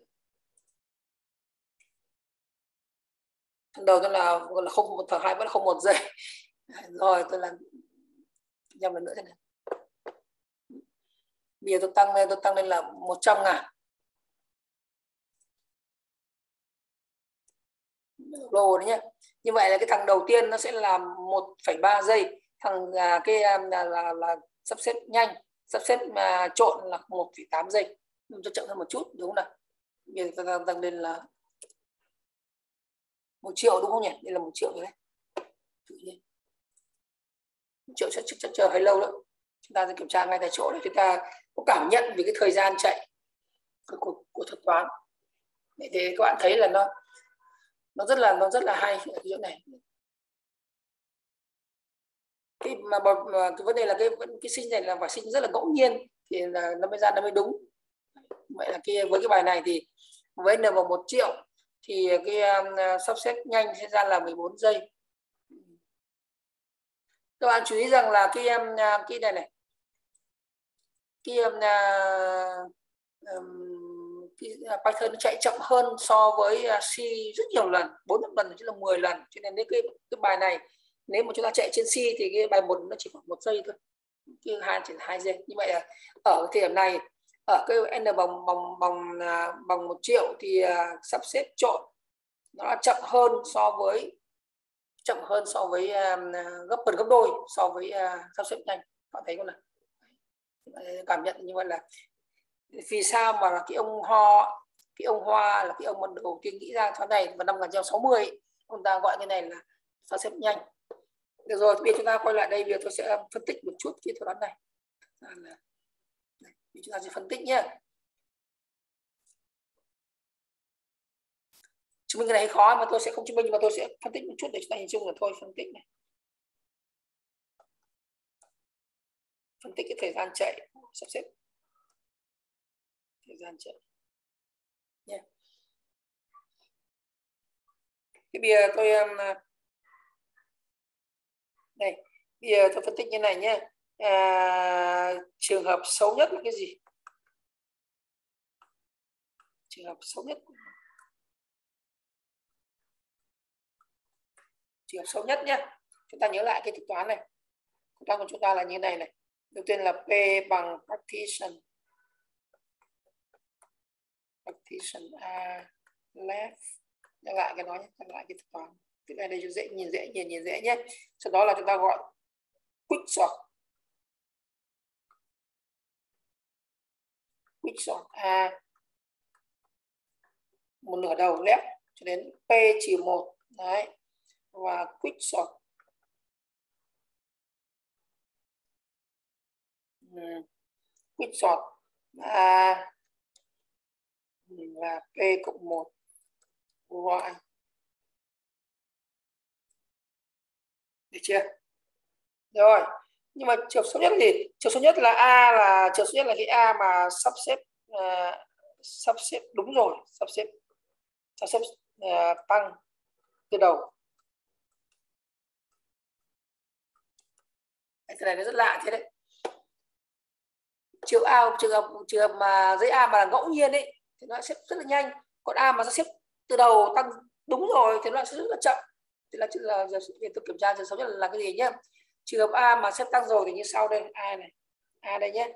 Phần đầu nó là 0,1 thằng 2 vẫn 0,1 giây. Rồi tôi làm nhầm lần nữa thế này. Bây giờ tôi tăng lên là 100.000. Lô đấy nhé. Như vậy là cái thằng đầu tiên nó sẽ là 1,3 giây, thằng là sắp xếp nhanh, sắp xếp mà trộn là 1,8 giây. Tôi chậm hơn một chút đúng không nào? Bây giờ ta tăng lên là 1 triệu đúng không nhỉ? Đây là 1 triệu rồi đấy. 1 triệu sẽ chắc chờ hơi lâu lắm. Chúng ta sẽ kiểm tra ngay tại chỗ để chúng ta có cảm nhận về cái thời gian chạy của thuật toán. Vậy thì các bạn thấy là nó rất là hay ở chỗ này. Cái mà cái vấn đề là cái sinh này là phải sinh rất là ngẫu nhiên thì là nó mới ra, nó mới đúng. Vậy là với cái bài này thì với n bằng 1 triệu thì cái sắp xếp nhanh sẽ ra là 14 giây. Các bạn chú ý rằng là cái này cái Python chạy chậm hơn so với C rất nhiều lần, 4-5 lần, chứ là 10 lần. Cho nên cái bài này nếu mà chúng ta chạy trên C thì cái bài 1 nó chỉ khoảng 1 giây thôi, cái 2 chỉ 2 giây. Như vậy là ở thời điểm này, ở cái n bằng 1 triệu thì sắp xếp trộn nó chậm hơn so với gấp đôi so với sắp xếp nhanh. Bạn thấy không nào? Cảm nhận như vậy là vì sao mà cái ông Hoa là cái ông mà đầu tiên nghĩ ra thoáng này vào năm 1960 ấy, ông ta gọi cái này là sắp xếp nhanh. Được rồi, bây giờ chúng ta quay lại đây, bây giờ tôi sẽ phân tích một chút cái thuật toán này. Chúng ta sẽ phân tích nhé. Chứng minh cái này khó mà tôi sẽ không chứng minh, mà tôi sẽ phân tích một chút để chúng ta hình dung là thôi. Phân tích này, phân tích cái thời gian chạy, sắp xếp thời gian chạy nhé. Thì bây giờ tôi đây, bây giờ tôi phân tích như này nhé. Trường hợp xấu nhất là cái gì? Trường hợp xấu nhất, trường hợp xấu nhất nhé. Chúng ta nhớ lại cái thuật toán này. Thuật toán của chúng ta là như này này. Đầu tiên là P bằng partition A left. Nhắc lại cái đó nhé, nhắc lại cái thuật toán. Cái này đây cho dễ, nhìn dễ nhé. Sau đó là chúng ta gọi quicksort A một nửa đầu left cho đến P-1 đấy, và quicksort A là P+1 y. Được chưa? Rồi, nhưng mà trường số nhất gì? Trường số nhất là A, là trường số nhất là cái A mà sắp xếp đúng rồi, sắp xếp tăng từ đầu. Cái này nó rất lạ thế đấy. Trường hợp mà dãy A mà là ngẫu nhiên ấy thì nó xếp rất là nhanh, còn A mà nó xếp từ đầu tăng đúng rồi thì nó sẽ rất là chậm. Thì là giờ tôi kiểm tra trường số nhất là cái gì nhé. Trường hợp A mà xếp tăng rồi thì như sau đây, A này, A đây nhé.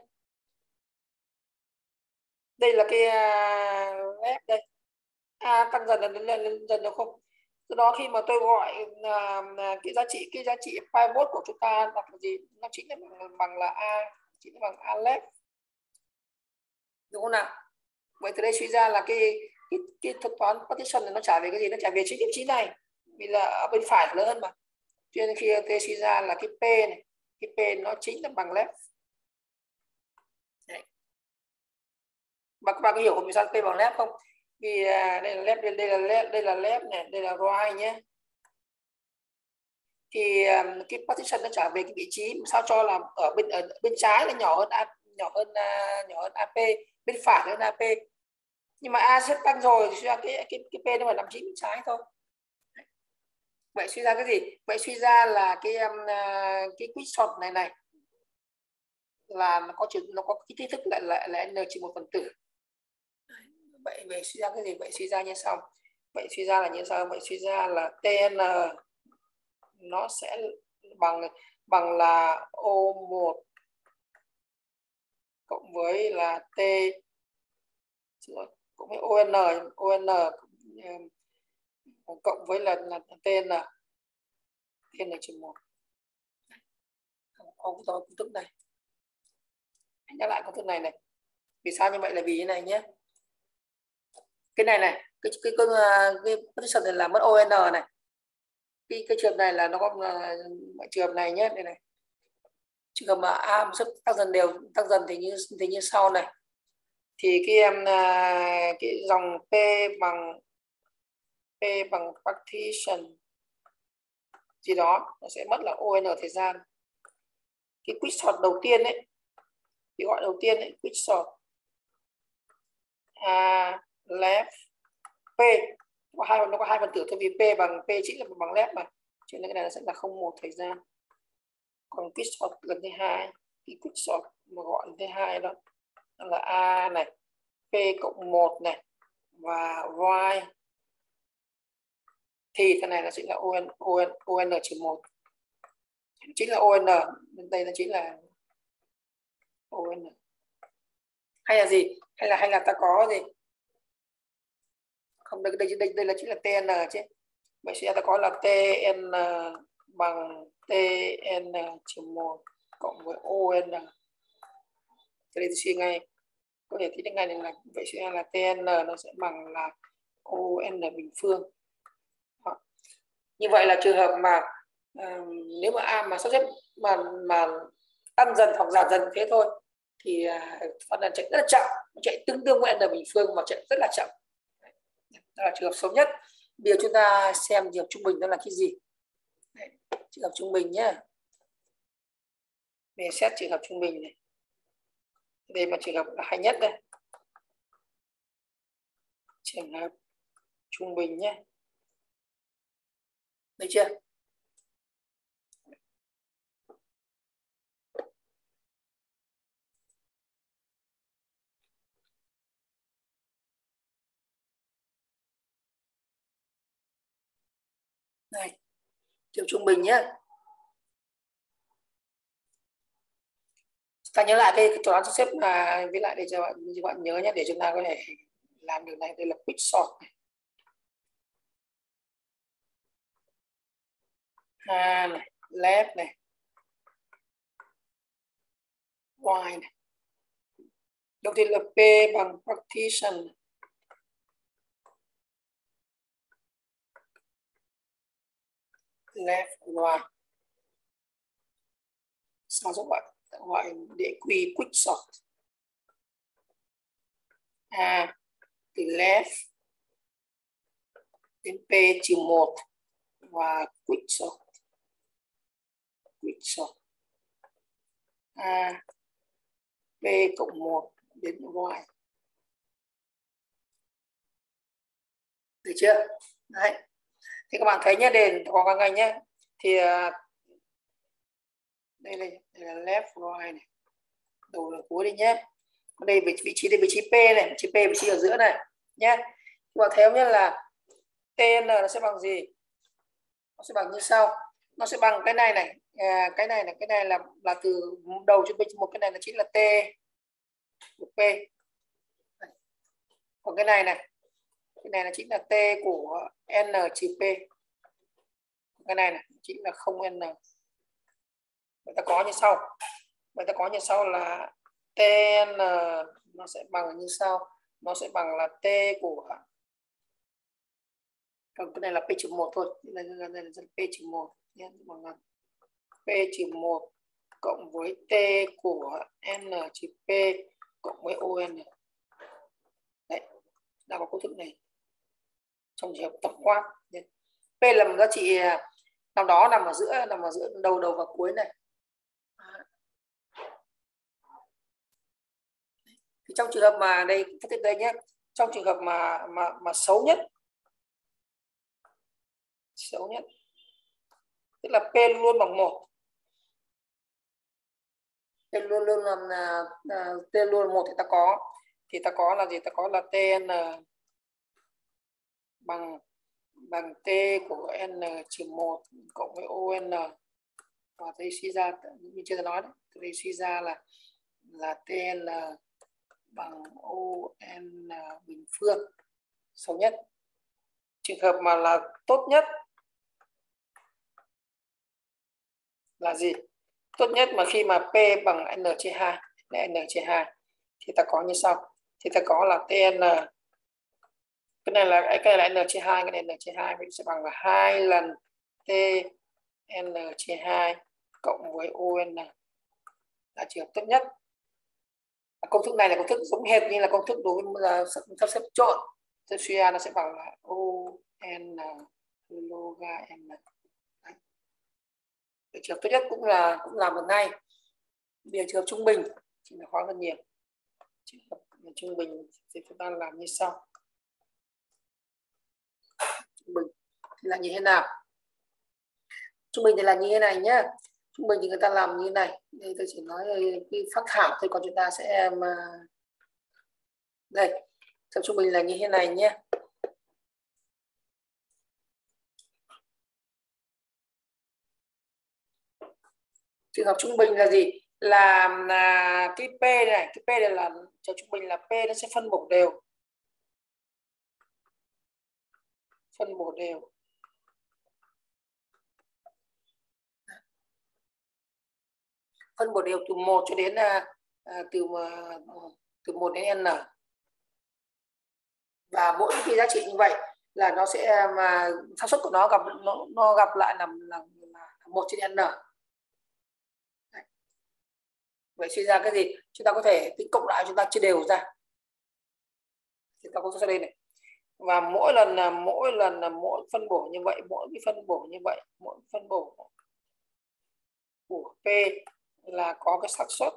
Đây là cái F đây, A tăng dần lên được không? Từ đó khi mà tôi gọi cái giá trị pivot của chúng ta là cái gì? Nó chính là bằng là A, chính là bằng A left, đúng không nào? Vậy từ đây suy ra là cái thuật toán partition này nó trả về cái gì? Nó trả về chính vị trí này, vì là ở bên phải lớn hơn mà. Cho nên khi tôi suy ra là cái P này, cái P nó chính là bằng left. Đấy. Và các bạn có hiểu vì sao P bằng left không? Vì đây là left, đây là left này, đây là right nhé. Thì cái partition nó trả về cái vị trí sao cho là ở bên trái là nhỏ hơn AP, bên phải hơn AP. Nhưng mà A xếp tăng rồi thì suy ra cái P nó phải nằm chính bên trái thôi. Vậy suy ra cái gì? Vậy suy ra là cái quicksort này là nó có cái kích thước lại là n-1 phần tử. Vậy suy ra cái gì? Vậy suy ra như sau. Vậy suy ra là như sau. Vậy suy ra là TN nó sẽ bằng là O1 cộng với là T cộng với ON cộng với là TN trên 1. Không có công thức này. Nhắc lại công thức này này. Vì sao như vậy là vì thế này nhé. Cái này cái partition này là mất ON này. Cái trường này là nó có trường này nhé, đây này. Trường hợp mà A sắp tăng dần thì như sau này. thì cái dòng P bằng partition gì đó nó sẽ mất là ON thời gian. Cái quick sort đầu tiên ấy, cái gọi đầu tiên ấy, quick sort left P nó có hai phần tử thôi, vì P bằng P chính là bằng left mà, cho nên cái này nó sẽ là 01 thời gian. Còn quick sort lần thứ hai, cái quick sort mà gọi lần thứ hai đó là A này, P cộng 1 này và Y, thì cái này nó chính là ON trừ 1, chính là ON, đây nó chính là ON. Hay là gì, hay là ta có gì không, đây là chính là TN chứ. Vậy sẽ ta có là TN bằng TN trừ 1 cộng với ON. Thế đây tôi suy ngay, có thể tính ngay là vậy sẽ là TN nó sẽ bằng là ON bình phương. Đó. Như vậy là trường hợp mà nếu mà A mà sắp xếp mà tăng dần hoặc giảm dần thế thôi thì phần này chạy rất là chậm, chạy tương đương với n bình phương mà chạy rất là chậm. Đó là trường hợp xấu nhất. Bây giờ chúng ta xem trường hợp trung bình đó là cái gì. Đấy, trường hợp trung bình nhé. Để xét trường hợp trung bình này. Đây là trường hợp là hay nhất đây. Trường hợp trung bình nhé. Được chưa? Này, trường trung bình nhé. Ta nhớ lại đây cái toán sắp xếp là với lại để cho bạn nhớ nhé, để chúng ta có thể làm được này. Đây là quick sort này. Này, left này, Y này. Đầu tiên là P bằng partition. Left Y. Sao giúp bạn gọi để quy quick sort. Từ left đến P trừ 1 và quick sort. Quick sort. P cộng 1 đến Y. Được chưa? Đấy. Thì các bạn thấy nhé, đền có các ngành nhé. Thì đây là left Y này. Đầu là cuối đi nhé. Đây vị trí P này, vị trí ở giữa này nhé. Các bạn thấy không nhé, là TN nó sẽ bằng gì? Nó sẽ bằng như sau. Nó sẽ bằng cái này này, cái này là từ đầu cho một, cái này là chính là T của P. Còn cái này là chính là T của N trừ P. Cái này chính là không N. Vậy ta có như sau. Là TN nó sẽ bằng như sau. Nó sẽ bằng là T của, còn cái này là P trừ 1 thôi. Đây là P trừ 1 nhé. Bằng là P trừ 1 cộng với T của N trừ P cộng với ON. Đấy, đã có công thức này trong trường hợp tổng quát. P là một giá trị nào đó nằm ở giữa đầu và cuối này. Thì trong trường hợp mà đây phân tích đây nhé, trong trường hợp mà xấu nhất tức là P luôn bằng 1. P luôn T luôn 1 thì ta có là gì? Ta có là TN bằng T của N trừ 1 cộng với ON. Và đây suy ra như chưa nói đấy, đây suy ra là TN bằng ON bình phương. Xấu nhất. Trường hợp mà là tốt nhất là gì? Tốt nhất mà khi mà P bằng N chia 2, N chia 2 thì ta có như sau. Thì ta có là TN, cái này là N chia 2, cái này N chia 2 vậy sẽ bằng là 2 lần T N chia 2 cộng với ON là trường hợp tốt nhất. Công thức này là công thức giống hệt như là công thức đối với sắp xếp trộn. Thì suy ra nó sẽ bằng là O n loga n. Trường hợp tốt nhất cũng làm được ngay. Bây giờ trường hợp trung bình thì là khó hơn nhiều. Trường hợp trung bình thì chúng ta làm như sau. Trung bình thì là như thế nào? Trung bình thì là như thế này nhé. Trung bình thì người ta làm như thế này. Đây tôi chỉ nói cái phác thảo thôi, còn chúng ta sẽ đây. Trường hợp trung bình là như thế này nhé. Trường hợp trung bình là gì? Là cái P này, cái P này là trường trung bình là P nó sẽ phân bổ đều. Phân bổ đều. Phân bổ đều từ 1 cho đến từ 1 đến n. Và mỗi cái giá trị như vậy là nó sẽ xác suất của nó gặp lại là 1 trên n. Đấy. Vậy suy ra cái gì? Chúng ta có thể tính cộng lại, chúng ta chia đều ra. Chúng ta có sau đây này. Và mỗi mỗi phân bổ như vậy, mỗi phân bổ của P là có cái xác suất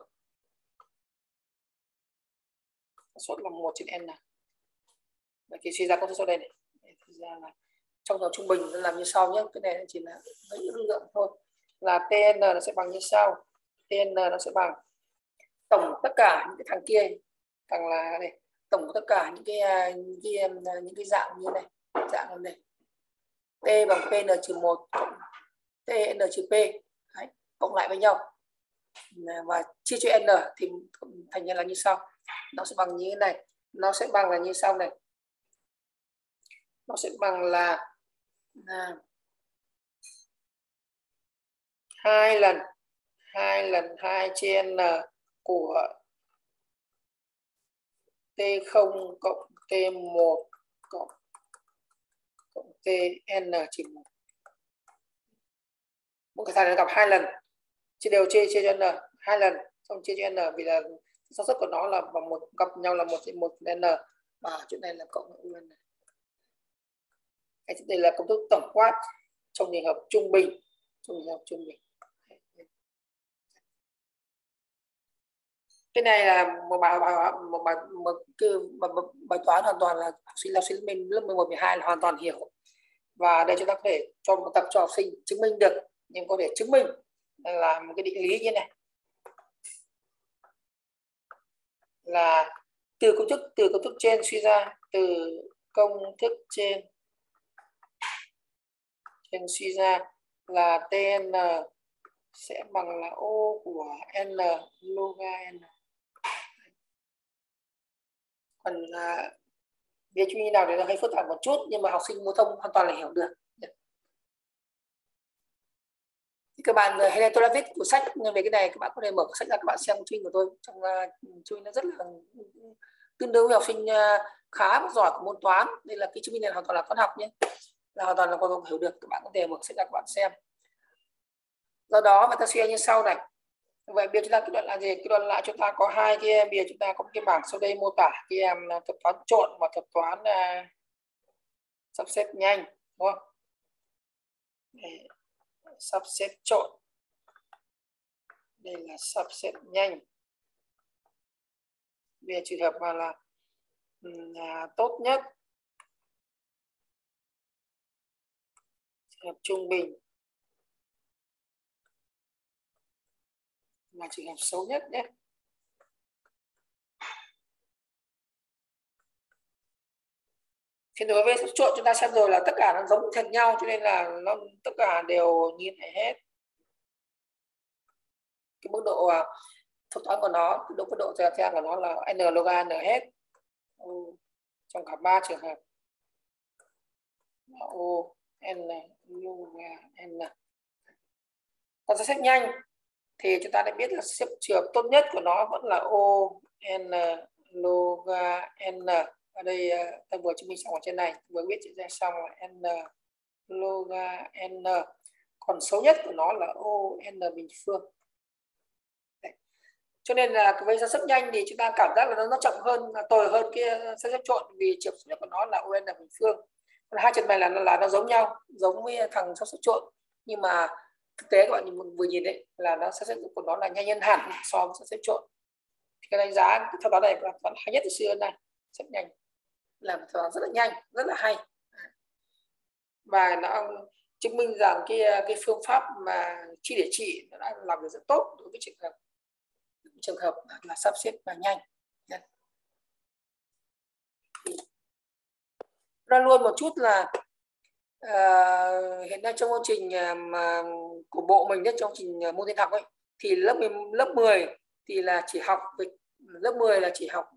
là 1 trên n. Vậy thì suy ra công thức sau đây này. Thì ra là trong trường trung bình nó làm như sau nhé. Cái này chỉ là mấy lượng thôi. Là TN nó sẽ bằng như sau. TN nó sẽ bằng tổng tất cả những cái thằng kia, thằng là này, tổng tất cả những cái dạng như này, dạng này. T bằng PN-1 cộng TN-P. Đấy, cộng lại với nhau. Và chia cho n thì thành ra là như sau. Nó sẽ bằng như thế này. Nó sẽ bằng là như sau này. Nó sẽ bằng là 2 lần 2 trên n của T0 cộng T1 cộng TN-1. Một cái thằng này gặp 2 lần, chia đều chia cho n 2 lần, xong chia cho n vì là xác suất của nó là bằng một, gặp nhau là 1 trên 1 n, và chỗ này là cộng UN này. Đây là công thức tổng quát trong trường hợp trung bình. Cái này là một bài toán hoàn toàn là học sinh lớp 11 12 là hoàn toàn hiểu. Và đây chúng ta có thể cho một tập cho học sinh chứng minh được, nhưng có thể chứng minh là một cái định lý như này. Là từ công thức trên suy ra, từ công thức trên suy ra là TN sẽ bằng là O của n loga n. Còn ví dụ như nào thì nó hơi phức tạp một chút, nhưng mà học sinh phổ thông hoàn toàn là hiểu được. Thì các bạn hay là tôi đã viết của sách về cái này, các bạn có thể mở sách ra các bạn xem chương của tôi. Trong chương nó rất là tương đương với học sinh khá và giỏi của môn toán. Đây là cái chứng minh này hoàn toàn là toán học nhé, là hoàn toàn là con hiểu được. Các bạn có thể mở sách ra các bạn xem. Do đó mà ta suy ra như sau này. Vậy bây giờ chúng ta kết luận là gì? Kết luận lại chúng ta có hai cái, bây giờ chúng ta có một cái bảng sau đây mô tả cái thuật toán trộn và thuật toán sắp xếp nhanh, đúng không? Để sắp xếp trộn, đây là sắp xếp nhanh. Về trường hợp mà là tốt nhất, trường hợp trung bình là trường hợp xấu nhất nhé. Thì đối với trộn chúng ta xem rồi là tất cả nó giống thật nhau, cho nên là nó tất cả đều như thế hết. Cái mức độ thuật toán của nó, mức độ theo của nó là n loga n hết. Trong cả 3 trường hợp O n loga n. Còn sắp xếp nhanh thì chúng ta đã biết là xếp trường tốt nhất của nó vẫn là O n loga n. Ở đây ta vừa chứng minh xong ở trên này, vừa viết chữ ra xong là n loga n. Còn xấu nhất của nó là O n bình phương. Đấy. Cho nên là với sắp xếp nhanh thì chúng ta cảm giác là nó chậm hơn, tồi hơn cái sắp xếp trộn, vì chiều số của nó là UN là bình phương. Hai trường này là nó giống nhau, giống với thằng sắp xếp trộn, nhưng mà thực tế các bạn vừa nhìn đấy là nó sắp xếp của nó là nhanh hơn hẳn so với sắp xếp trộn. Cái đánh giá theo đó này là toán hay nhất từ xưa đến nay, rất nhanh, làm toán rất là nhanh, rất là hay, và nó chứng minh rằng cái phương pháp mà chi để trị nó đã làm được rất tốt đối với trường hợp là sắp xếp và nhanh. Ra luôn một chút là hiện nay trong chương trình mà của bộ mình nhất, trong trình môn tin học ấy, thì lớp 10 thì là chỉ học về lớp 10 là chỉ học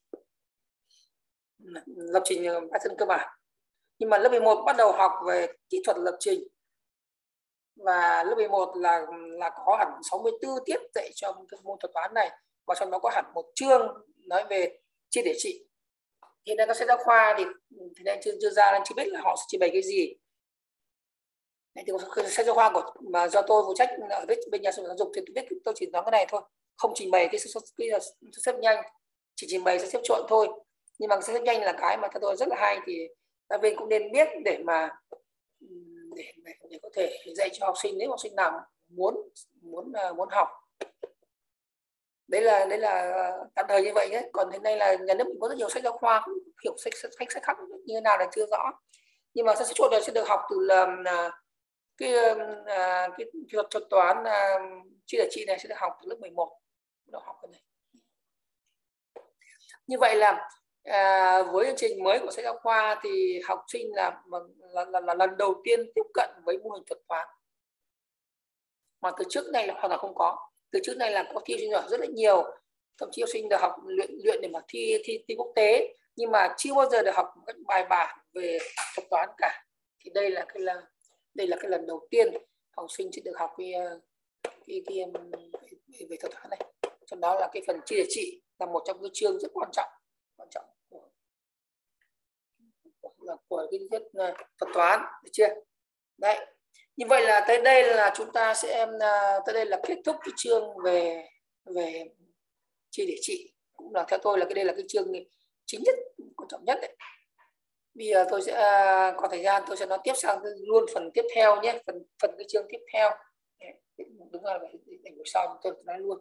lập trình Python cơ bản, nhưng mà lớp 11 bắt đầu học về kỹ thuật lập trình, và lớp 11 là có hẳn 64 tiết dạy trong cái môn thuật toán này, và trong đó có hẳn một chương nói về chia để trị. Hiện nay các sách giáo khoa thì đang chưa ra, nên chưa biết là họ sẽ trình bày cái gì. Thì sách giáo khoa của mà do tôi phụ trách ở bên nhà giáo dục thì tôi biết, tôi chỉ nói cái này thôi, không trình bày cái sắp xếp nhanh, chỉ trình bày sắp xếp trộn thôi. Nhưng mà sắp xếp nhanh là cái mà theo tôi rất là hay, thì giáo viên cũng nên biết để mà để có thể dạy cho học sinh, nếu học sinh nào muốn học. Đấy là tạm thời như vậy nhé. Còn hiện nay là nhà nước có rất nhiều sách giáo khoa, hiểu sách khác như thế nào là chưa rõ, nhưng mà sắp xếp trộn này sẽ được học từ cái thuật toán chia để trị này sẽ được học từ lớp 11, được học cái này. Như vậy là với chương trình mới của sách giáo khoa thì học sinh là lần đầu tiên tiếp cận với mô hình thuật toán, mà từ trước này là hoàn toàn không có. Từ trước này là có thi sinh giỏi rất là nhiều, thậm chí học sinh được học luyện để mà thi quốc tế, nhưng mà chưa bao giờ được học một cách bài bản về thuật toán cả. Thì đây là cái lần đầu tiên học sinh sẽ được học về thuật toán này. Trong đó là cái phần chia để trị là một trong những chương rất quan trọng của cái thiết thuật toán, được chưa? Đấy. Như vậy là tới đây là chúng ta sẽ tới đây là kết thúc cái chương về chia để trị, cũng là theo tôi là đây là cái chương chính nhất, quan trọng nhất đấy. Bây giờ tôi sẽ có thời gian tôi sẽ nói tiếp sang luôn phần tiếp theo nhé, phần cái chương tiếp theo. Đúng là để buổi sau tôi nói luôn.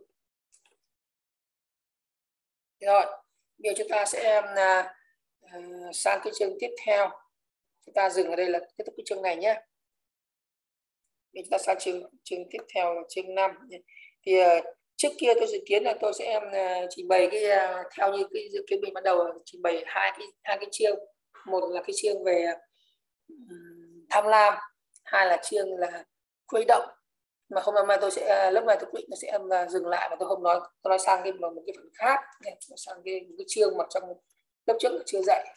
Rồi, bây giờ chúng ta sẽ sang cái chương tiếp theo. Chúng ta dừng ở đây là kết thúc cái chương này nhé. Bây giờ chúng ta sang chương tiếp theo là chương 5. Thì trước kia tôi dự kiến là tôi sẽ trình bày cái theo như cái dự kiến mình ban đầu, trình bày hai cái chương. Một là cái chương về tham lam, hai là chương là khuấy động. Mà hôm nay tôi sẽ lớp này tôi quyết định sẽ dừng lại, và tôi không nói, tôi nói sang một cái phần khác, sang một cái chương mà trong lớp trước là chưa dạy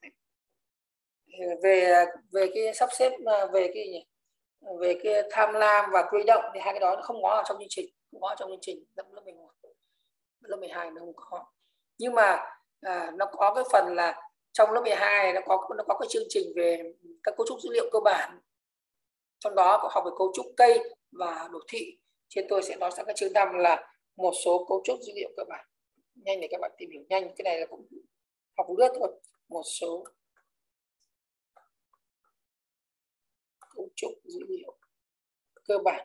về cái sắp xếp, về cái tham lam và khuấy động. Thì hai cái đó nó không có ở trong chương trình, không có trong chương trình lớp 11, lớp 12 nó không có. Nhưng mà nó có cái phần là trong lớp 12 nó có cái chương trình về các cấu trúc dữ liệu cơ bản, trong đó có học về cấu trúc cây và đồ thị. Trên tôi sẽ nói sang cái chương 5 là một số cấu trúc dữ liệu cơ bản, nhanh để các bạn tìm hiểu nhanh. Cái này là cũng học lướt thôi. Một số cấu trúc dữ liệu cơ bản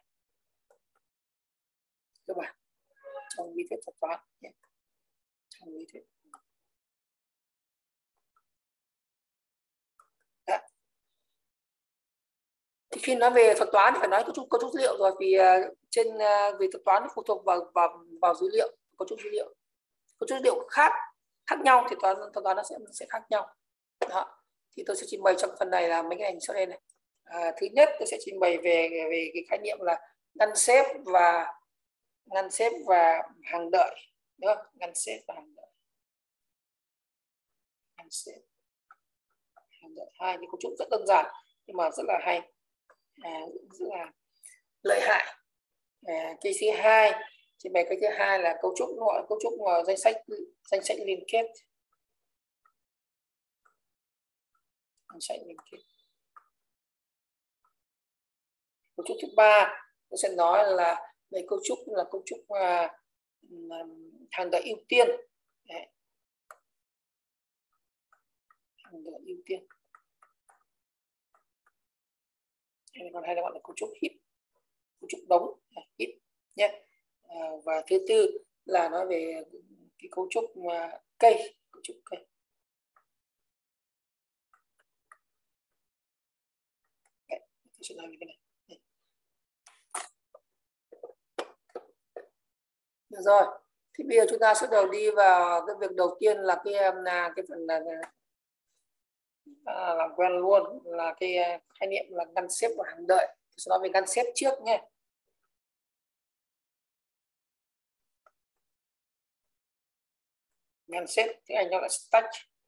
trong lý thuyết thuật toán nhé. Trong lý thuyết thì khi nói về thuật toán thì phải nói cấu trúc dữ liệu rồi, vì về thuật toán phụ thuộc vào dữ liệu, cấu trúc dữ liệu khác nhau thì thuật toán nó sẽ khác nhau. Đó. Thì tôi sẽ trình bày trong phần này là mấy cái ảnh sau đây này. Thứ nhất tôi sẽ trình bày về cái khái niệm là ngăn xếp và hàng đợi, đúng không? Ngăn xếp và hàng đợi. Ngăn xếp, hàng đợi, hai cái cấu trúc rất đơn giản nhưng mà rất là hay, rất là lợi hại. Cái thứ hai, trình bày cái thứ hai là cấu trúc danh sách liên kết. Cấu trúc thứ ba tôi sẽ nói là về cấu trúc hàng đợi ưu tiên. Đấy. Hàng đợi ưu tiên. Hay là gọi là cấu trúc hit, cấu trúc đống hit nhé. Và thứ tư là nói về cái cấu trúc cây, cấu trúc cây. Đấy, tôi sẽ nói về cái này. Được rồi, thì bây giờ chúng ta sẽ đầu đi vào cái việc đầu tiên là cái phần làm quen luôn là cái khái niệm là ngăn xếp và hàng đợi. Tôi sẽ nói về ngăn xếp trước nhé. Ngăn xếp tiếng Anh nó là stack.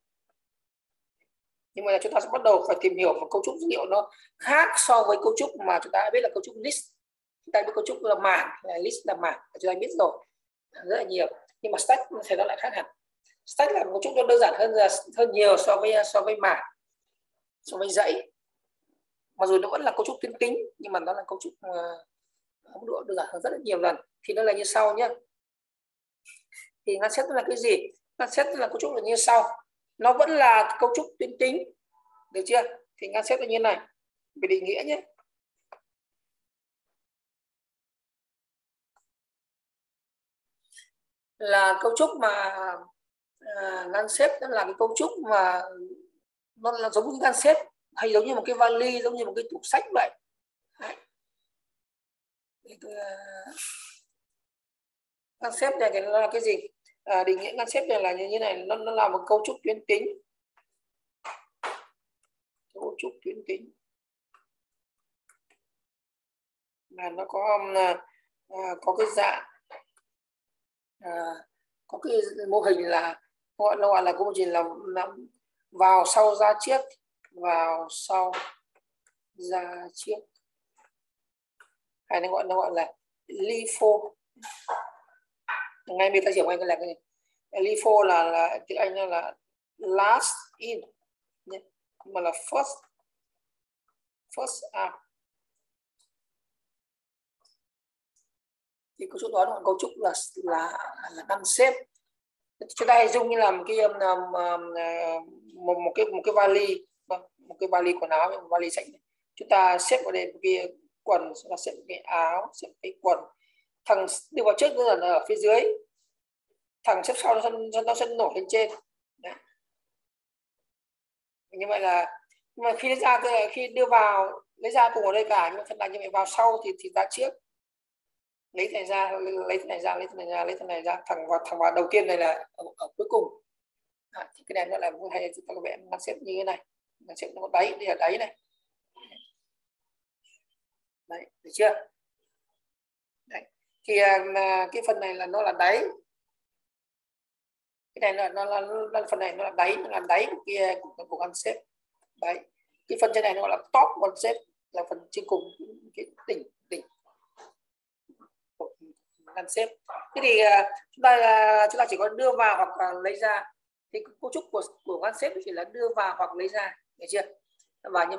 Nhưng mà chúng ta sẽ bắt đầu phải tìm hiểu một cấu trúc dữ liệu nó khác so với cấu trúc mà chúng ta đã biết là cấu trúc list. Chúng ta biết cấu trúc là mảng, list là mảng, chúng ta biết rồi rất là nhiều. Nhưng mà stack thì nó lại khác hẳn. Stack là một cấu trúc nó đơn giản hơn nhiều so với mảng, so với dãy. Mặc dù nó vẫn là cấu trúc tuyến tính nhưng mà nó là cấu trúc mức độ đơn giản hơn rất là nhiều lần. Thì nó là như sau nhé. Thì ngăn xếp nó là cái gì? Ngăn xếp là cấu trúc là như sau. Nó vẫn là cấu trúc tuyến tính, được chưa? Thì ngăn xếp là như này, về định nghĩa nhé. Là cấu trúc mà ngăn xếp đó là cái cấu trúc mà nó là giống như ngăn xếp hay giống như một cái vali, giống như một cái tủ sách vậy. Ngăn xếp này thì nó là cái gì? Định nghĩa ngăn xếp này là như thế này, nó là một cấu trúc tuyến tính. Cấu trúc tuyến tính là nó có cái dạng có cái mô hình là gọi là mô hình là vào sau ra trước, vào sau ra trước, hay nó gọi là LIFO. Ngay bây giờ hiểu ngay là cái gì? LIFO là tiếng Anh là last in nhé, mà là first out. Thì cấu trúc đó là cấu trúc là ngăn xếp. Chúng ta hình dung như là một cái vali, một cái vali quần áo, một vali sạch. Chúng ta xếp vào đây một cái quần, chúng ta xếp một cái áo, xếp cái quần. Thằng đi vào trước nữa là ở phía dưới, thằng xếp sau nó sẽ nổi lên trên. Đấy. Như vậy là, nhưng mà khi đưa vào lấy ra cùng ở đây cả, nhưng mà phần này như vậy vào sau thì ra trước, lấy này ra, lấy này ra, lấy này ra, lấy này ra, thằng vào đầu tiên này là ở cuối cùng. Thì cái này nó là một hay các bạn ngăn xếp như thế này, ngăn xếp nó có đáy, đây là đáy này. Đấy, được chưa? Đấy. Thì cái phần này là nó là đáy, cái này là phần này nó là đáy của kia của ngăn xếp. Đấy, cái phần trên này nó gọi là top ngăn xếp, là phần trên cùng, cái đỉnh ngăn xếp. Thế thì chúng ta chỉ có đưa vào hoặc là lấy ra. Thì cấu trúc của ngăn xếp chỉ là đưa vào hoặc lấy ra, được chưa? Và như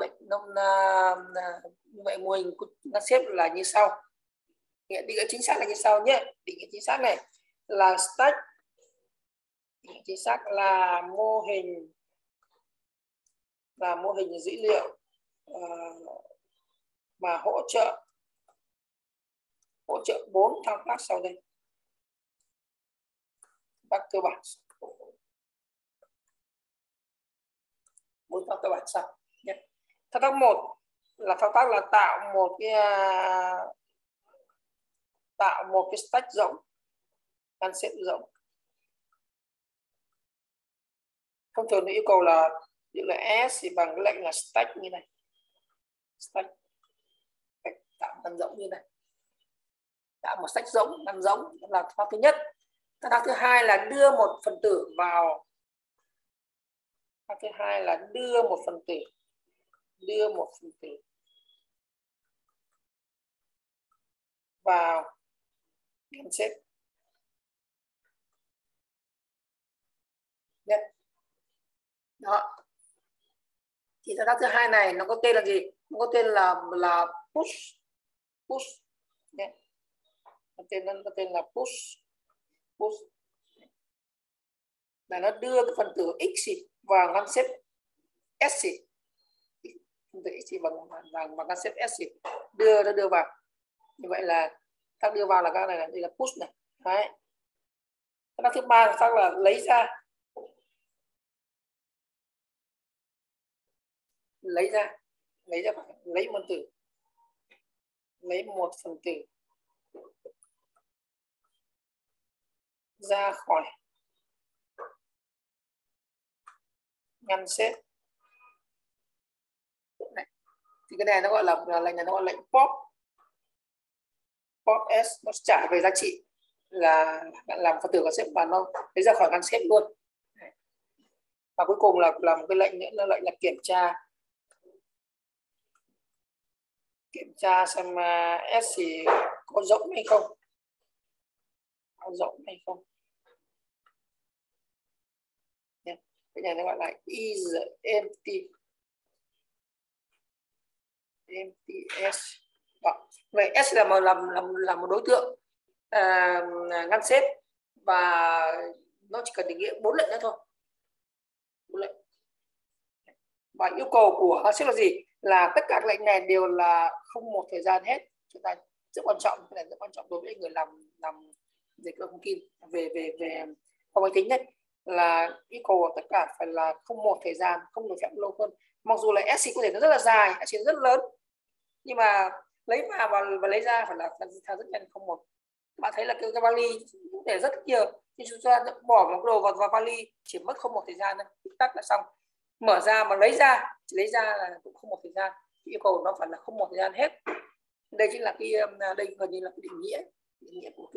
vậy mô hình ngăn xếp là như sau. Định nghĩa chính xác là như sau nhé. Định nghĩa chính xác này là stack. Định nghĩa chính xác là mô hình dữ liệu mà hỗ trợ 4 thao tác sau đây. Thao tác cơ bản. 4 thao tác cơ bản sau nhé. Thao tác 1 là thao tác là tạo một cái stack rỗng, ngăn xếp rỗng. Thông thường nó yêu cầu là S thì bằng cái lệnh là stack như này. Stack tạo ngăn rỗng như này. Tạo một stack rỗng, ngăn rỗng là thao tác thứ nhất. Thao tác thứ hai là đưa một phần tử vào. Thao tác thứ hai là đưa một phần tử vào ngăn xếp. Nhất. Đó. Thì thao tác thứ hai này nó có tên là gì? Nó có tên là push. Nhé. Nó tên là push. push là nó đưa cái phần tử x vào ngăn xếp s, phần tử x vào ngăn xếp s, đưa vào. Như vậy là các đưa vào là các này là đây là push này. Đấy. Các thứ ba là các là lấy ra lấy một tử, lấy một phần tử ra khỏi ngăn xếp. Thì cái này nó gọi là lệnh này, nó gọi lệnh pop s, nó trả về giá trị là làm phần tử ngăn xếp và nó lấy ra khỏi ngăn xếp luôn. Và cuối cùng là một cái lệnh nữa, là lệnh là kiểm tra xem s thì có rỗng hay không, cái này nó gọi là is empty s. Vậy s là một đối tượng ngăn xếp và nó chỉ cần định nghĩa 4 lệnh nữa thôi. 4 lệnh. Và yêu cầu của ngăn xếp là gì? Là tất cả các lệnh này đều là không một thời gian hết. Chúng ta rất quan trọng, cái này rất quan trọng đối với người làm dịch cơ thông tin về khoa máy tính đấy, là yêu cầu tất cả phải là không một thời gian, không được phép lâu hơn. Mặc dù là SC có thể nó rất là dài, SC rất lớn, nhưng mà lấy vào và lấy ra phải là rất nhanh, không một. Bạn thấy là cái vali có thể rất nhiều, nhưng chúng ta bỏ một đồ vào vali chỉ mất không một thời gian thôi, tắt là xong. Mở ra mà lấy ra, chỉ lấy ra là cũng không một thời gian. Yêu cầu nó phải là không một thời gian hết. Đây chính là cái đây gần như là cái định nghĩa của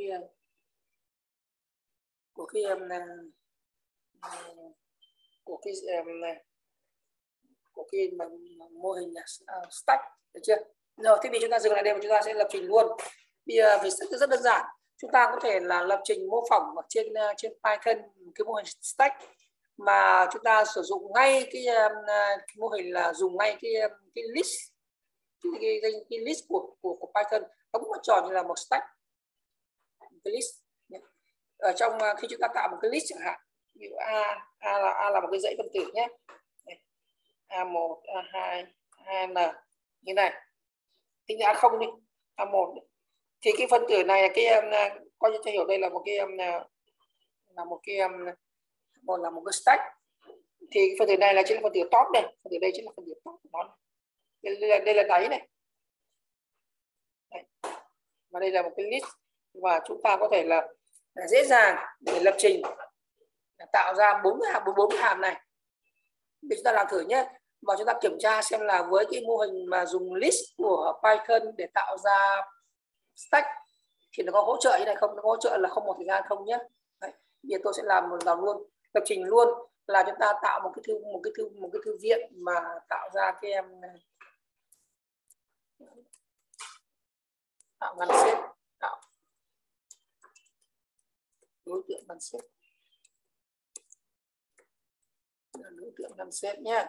cái mô hình stack, được chưa? Rồi thế thì chúng ta dừng lại đây và chúng ta sẽ lập trình luôn. Bây giờ vì rất đơn giản, chúng ta có thể là lập trình mô phỏng ở trên Python cái mô hình stack mà chúng ta sử dụng ngay cái mô hình là dùng ngay cái list, cái list của Python, đóng vai trò như là một stack, cái list. Ở trong khi chúng ta tạo một cái list chẳng hạn, ví dụ A là một cái dãy phân tử nhé, A1, A2, A2N như này, tính A0 đi, A1 đi. Thì cái phân tử này cái coi như cho hiểu đây là một cái stack. Thì phần tử này là chính là phần tử top này, phần tử đây chính là phần tử top của nó. Đây là đáy này. Đấy. Và đây là một cái list, và chúng ta có thể là dễ dàng để lập trình tạo ra 4 cái hàm này. Để chúng ta làm thử nhé, và chúng ta kiểm tra xem là với cái mô hình mà dùng list của Python để tạo ra stack thì nó có hỗ trợ như này không, nó có hỗ trợ là không một thời gian không nhé. Đấy. Bây giờ tôi sẽ làm luôn, lập trình luôn là chúng ta tạo một cái thư viện mà tạo ra cái tạo ngăn xếp, tạo đối tượng ngăn xếp, đối tượng ngăn xếp nhé.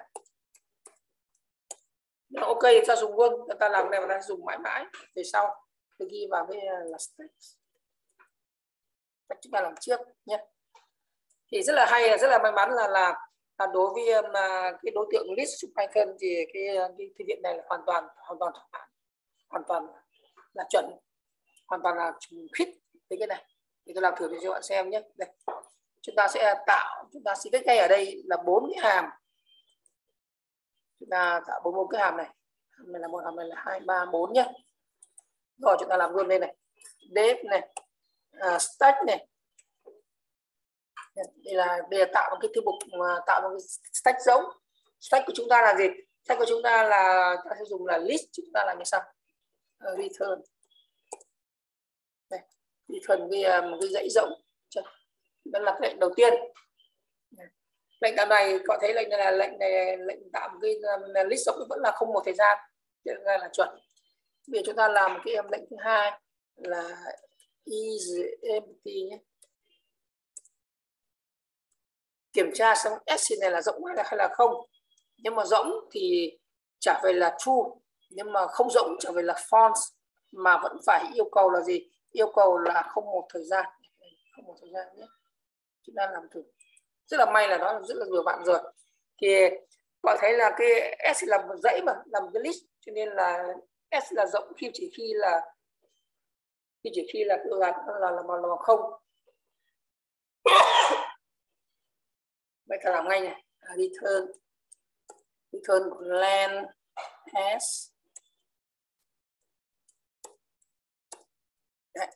Ok, ta dùng luôn, ta làm này và ta dùng mãi mãi về sau, tôi ghi vào với là stack. Chúng ta làm trước nhé. Thì rất là hay, rất là may mắn là đối với cái đối tượng list trong Python thì cái thư viện này là hoàn toàn là chuẩn, hoàn toàn là fit với cái này. Thì tôi làm thử cho bạn xem nhé. Đây, chúng ta sẽ viết ngay ở đây là 4 cái hàm. Chúng ta tạo 4 cái hàm này. Hàm này là 1, hàm này là 2, 3, 4 nhé. Rồi chúng ta làm luôn đây này. Def này, stack này. Đây là tạo một cái thư mục, tạo một cái stack rỗng. Stack của chúng ta là gì? Stack của chúng ta là ta sẽ dùng là list, chúng ta làm như sau. Return. Đây, return với một cái dãy rỗng. Đó là cái lệnh đầu tiên. Lệnh tạo này có thấy lệnh này là lệnh tạo một cái list rỗng vẫn là không một thời gian, cho nên là chuẩn. Bây giờ chúng ta làm một cái lệnh thứ hai là is empty nhé. Kiểm tra xem S này là rỗng hay là không. Nhưng mà rỗng thì trả về là true, nhưng mà không rỗng trả về là false, mà vẫn phải yêu cầu là gì? Yêu cầu là không một thời gian. không một thời gian nhé. Chúng ta làm thử. Rất là may là nó rất là nhiều bạn rồi. Thì bạn thấy là cái S là một dãy mà, là một cái list, cho nên là S là rộng chỉ khi là là không. Vậy ta làm ngay này. Return của len S. Đấy.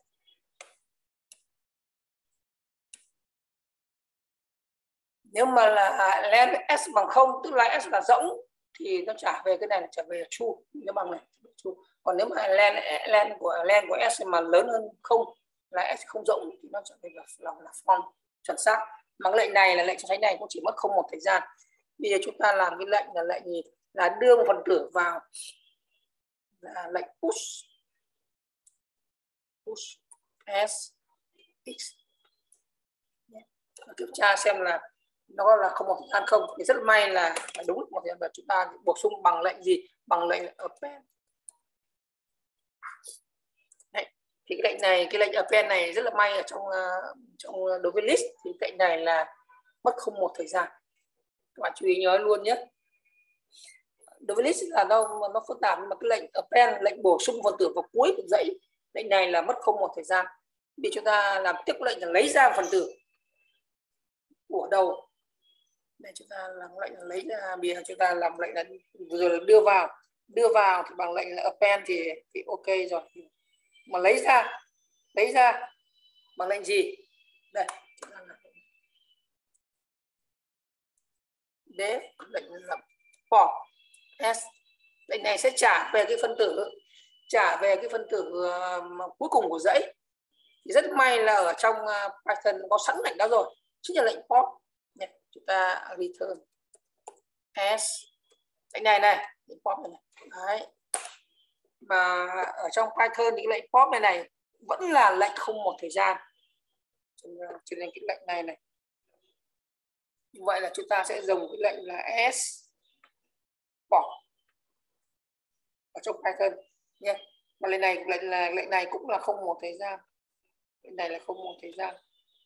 Nếu mà là len S bằng 0, tức là S là rỗng, thì nó trả về cái này là trả về là true, nó bằng này true. Còn nếu mà len của S mà lớn hơn 0, là S không rỗng, thì nó trả về là false, chuẩn xác. Mà lệnh này là lệnh so sánh này cũng chỉ mất không một thời gian. Bây giờ chúng ta làm cái lệnh là lệnh gì? Là đưa một phần tử vào, là lệnh push S x. Kiểm tra xem là nó là không một thời gian không. Thì rất may là đúng một thời gian, và chúng ta bổ sung bằng lệnh gì? Bằng lệnh append. Đấy. Thì cái lệnh append này rất là may ở trong đối với list, thì lệnh này là mất không một thời gian. Các bạn chú ý nhớ luôn nhé. Đối với list là nó phức tạp, nhưng mà cái lệnh append, lệnh bổ sung phần tử vào cuối của dãy, lệnh này là mất không một thời gian. Vì chúng ta làm tiếp lệnh là lấy ra phần tử của đầu. Đây chúng ta làm lệnh là lấy ra, bây giờ chúng ta làm lệnh là vừa rồi là đưa vào thì bằng lệnh là append thì ok rồi. Mà lấy ra bằng lệnh gì? Đây chúng ta làm def, lệnh là pop s. Lệnh này sẽ trả về cái phân tử cuối cùng của dãy. Thì rất may là ở trong Python có sẵn lệnh đó rồi, chính là lệnh pop. Chúng ta return s, lệnh này lệnh pop này. Đấy. Mà ở trong Python thì cái lệnh pop này vẫn là lệnh không một thời gian, cho nên cái lệnh này như vậy là chúng ta sẽ dùng cái lệnh là s pop ở trong Python nhé. Mà lệnh này cũng là không một thời gian, lệnh này là không một thời gian.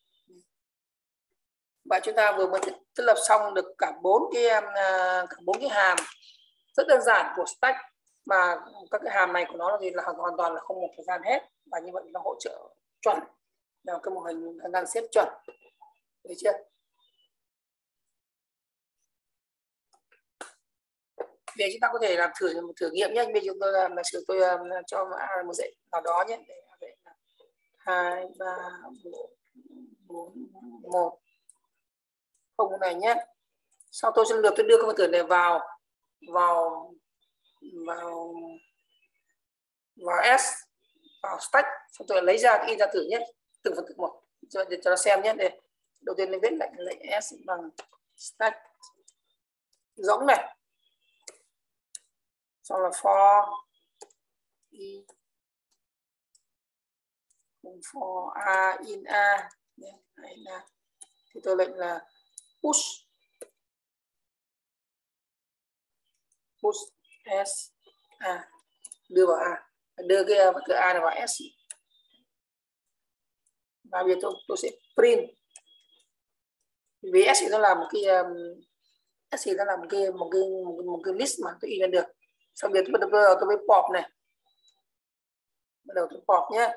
Và chúng ta vừa mới thiết lập xong được cả bốn cái hàm rất đơn giản của stack, mà các cái hàm này của nó là gì? Là hoàn toàn là không một thời gian hết, và như vậy nó hỗ trợ chuẩn, là cái mô hình đang xếp chuẩn, được chưa? Để chúng ta có thể làm thử nghiệm nhé. Bây giờ tôi cho một dãy nào đó nhé. 2 3 4 1 không này nhé. Sau tôi sẽ lượt tôi đưa cái phần tử này vào S, vào stack, xong tôi lấy ra in ra thử nhé, từng phần tử một cho nó xem nhé. Để đầu tiên mình viết lệnh S bằng stack rỗng này, xong là for a in a nhé. Thì tôi lệnh là push s đưa vào a, đưa cái a này vào s, và bây giờ tôi sẽ print. Vì s thì nó là một cái list mà tôi in ra được. Sau đó tôi bắt đầu tôi với pop này, bắt đầu tôi pop nhé.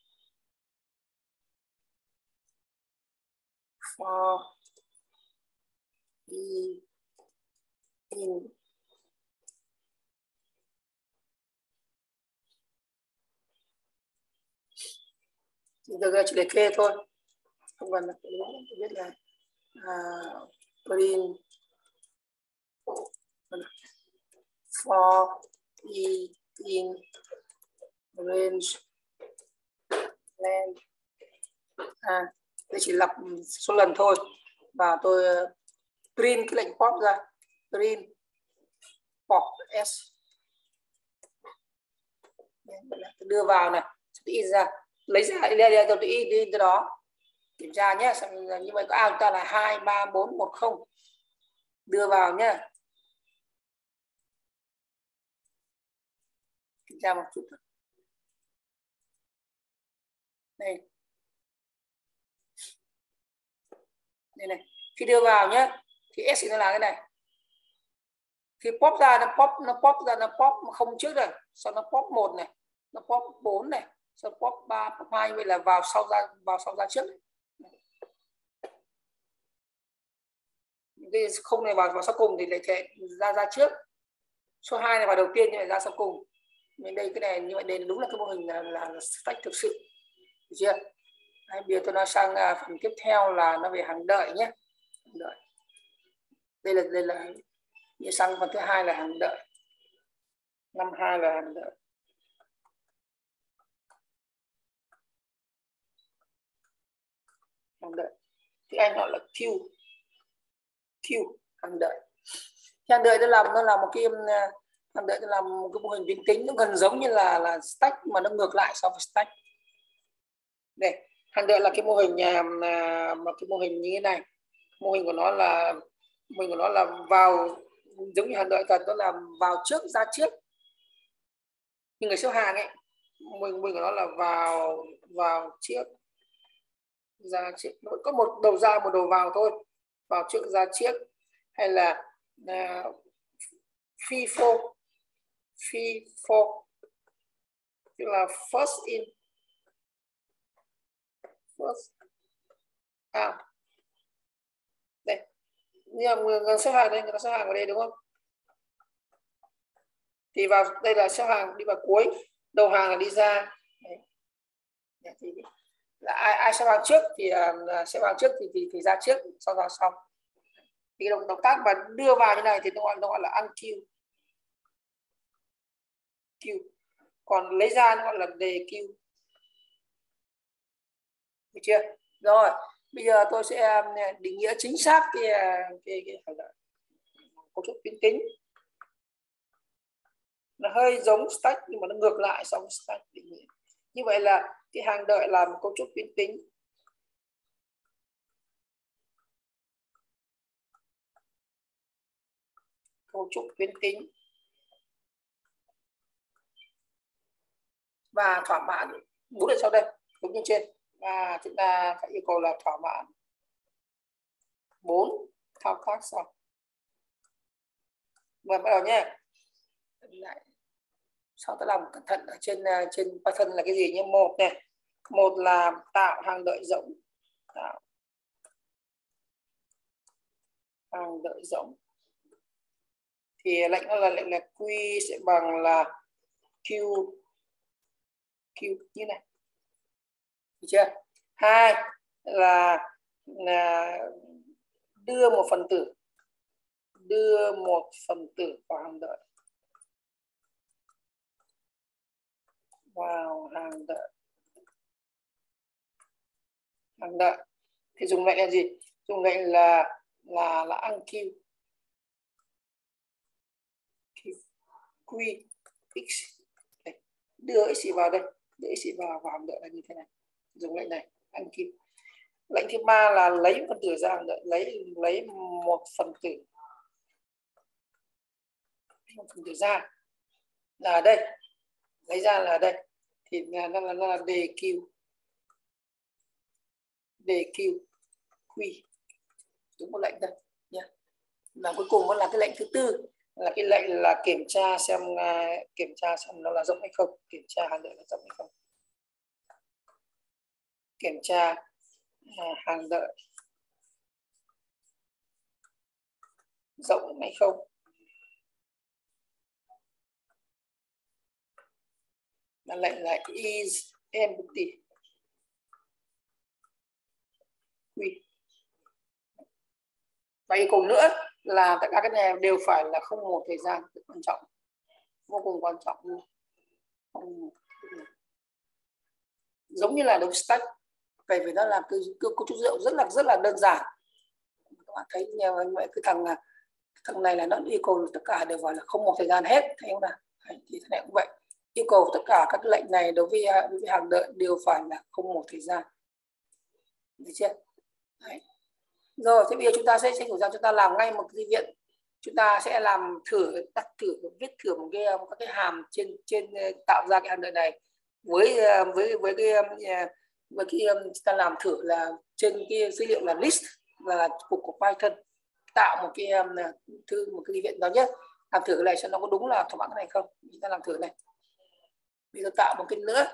For in tôi chỉ liệt kê thôi, không cần là tôi biết là print for in range len tôi chỉ lặp số lần thôi, và tôi print cái lệnh pop ra, print pop s, tôi đưa vào này, tôi in ra, lấy ra đây tôi in từ đó, kiểm tra nhé. Như vậy có chúng ta là 2 3 4 1 0, đưa vào nhé, kiểm tra một chút đây. đây này. Khi đưa vào nhé thì S nó là cái này. Khi pop ra nó pop không trước rồi, sau nó pop 1 này, nó pop 4 này, sau pop 3, pop 2, như vậy là vào sau ra trước. Cái không này vào sau cùng thì lại chạy ra trước. Số 2 này vào đầu tiên như vậy ra sau cùng. Nên đây cái này như vậy đây đúng là cái mô hình là stack thực sự. Được chưa? Đấy, bây giờ tôi nói sang phần tiếp theo là nó về hàng đợi nhé. Hàng đợi. Đây là như sang phần thứ hai là hàng đợi. 52 là hàng đợi. Hàng đợi. Thì anh gọi là queue. Hàng đợi. Hàng đợi nó là một cái hàng đợi nó là một cái mô hình biến tính, nó gần giống như là stack mà nó ngược lại so với stack. Đây, hàng đợi là cái mô hình một cái mô hình như thế này. Mô hình của nó là vào giống như hàng đợi thật, nó là vào trước ra trước. Nhưng người xếp hàng ấy, mô hình của nó là vào trước ra trước, có một đầu ra một đầu vào thôi, vào trước ra trước, hay là FIFO, tức là first in first out. Đây, như là người xếp hàng đây, người ta xếp hàng ở đây đúng không? Thì vào đây là xếp hàng đi vào cuối, đầu hàng là đi ra. Đấy. Thì là ai xếp hàng trước thì xếp hàng trước thì ra trước, sau ra sau. Thì động tác mà đưa vào như này thì nó gọi là unqueue. Còn lấy ra nó gọi là dequeue. Được chưa? Rồi, bây giờ tôi sẽ định nghĩa chính xác cái cấu trúc biến tính. Nó hơi giống stack nhưng mà nó ngược lại so với stack định nghĩa. Như vậy là cái hàng đợi là một cấu trúc biến tính. Cấu trúc biến tính và thỏa mãn 4 ở sau đây giống như trên, và chúng ta phải yêu cầu là thỏa mãn 4 thao tác sau. Và bắt đầu nhé. Sau tôi làm cẩn thận ở trên Python là cái gì nhé. Một là tạo hàng đợi rỗng, tạo hàng đợi rỗng thì lệnh nó là lệnh là q sẽ bằng là q như này. Được chưa? 2 là đưa một phần tử vào hàng đợi, hàng đợi thì dùng lệnh là gì? Dùng lệnh là unqueue q x. Đây, đưa x vào đây, đưa x vào hàng đợi là như thế này. Dùng lệnh này unqueue. Lệnh thứ ba là lấy phần tử ra hàng đợi, lấy một phần tử ra là ở đây, lấy ra là ở đây thì nó là dequeue q. Đúng một lệnh đây nhé. Và cuối cùng vẫn là cái lệnh thứ tư, là cái lệnh là kiểm tra xem nó là rộng hay không, kiểm tra hàng đợi là rộng hay không, kiểm tra hàng đợi rộng hay không. Là lệnh là is empty q. Và yêu cầu nữa là tất cả cái này đều phải là không một thời gian, rất quan trọng, vô cùng quan trọng luôn. Giống như là đấu stack, vậy vì nó là cái cấu trúc dữ liệu rất là đơn giản. Các bạn thấy như vậy, cái thằng này là nó yêu cầu tất cả đều phải là không một thời gian hết, thấy không nào? Thì thế này cũng vậy, yêu cầu tất cả các lệnh này đối với hàng đợi đều phải là không một thời gian. Được chưa? Đấy. Rồi, thế bây giờ chúng ta sẽ thử ra, chúng ta làm ngay một cái viện. Chúng ta sẽ làm thử, viết thử một cái hàm trên tạo ra cái hàng đợi này với cái chúng ta làm thử là trên cái dữ liệu là list là cục của Python tạo một cái một cái viện đó nhé. Làm thử cái này xem nó có đúng là thỏa mãn cái này không. Chúng ta làm thử này. Bây giờ tạo một cái nữa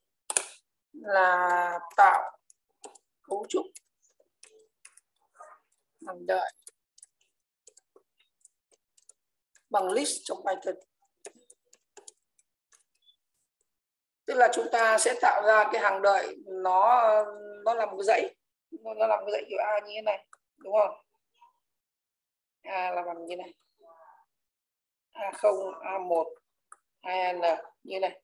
là tạo cấu trúc hàng đợi bằng list trong Python. Tức là chúng ta sẽ tạo ra cái hàng đợi nó là một cái dãy, nó làm cái dãy kiểu A như thế này, đúng không? A là bằng như này, A0, A1, AN như này.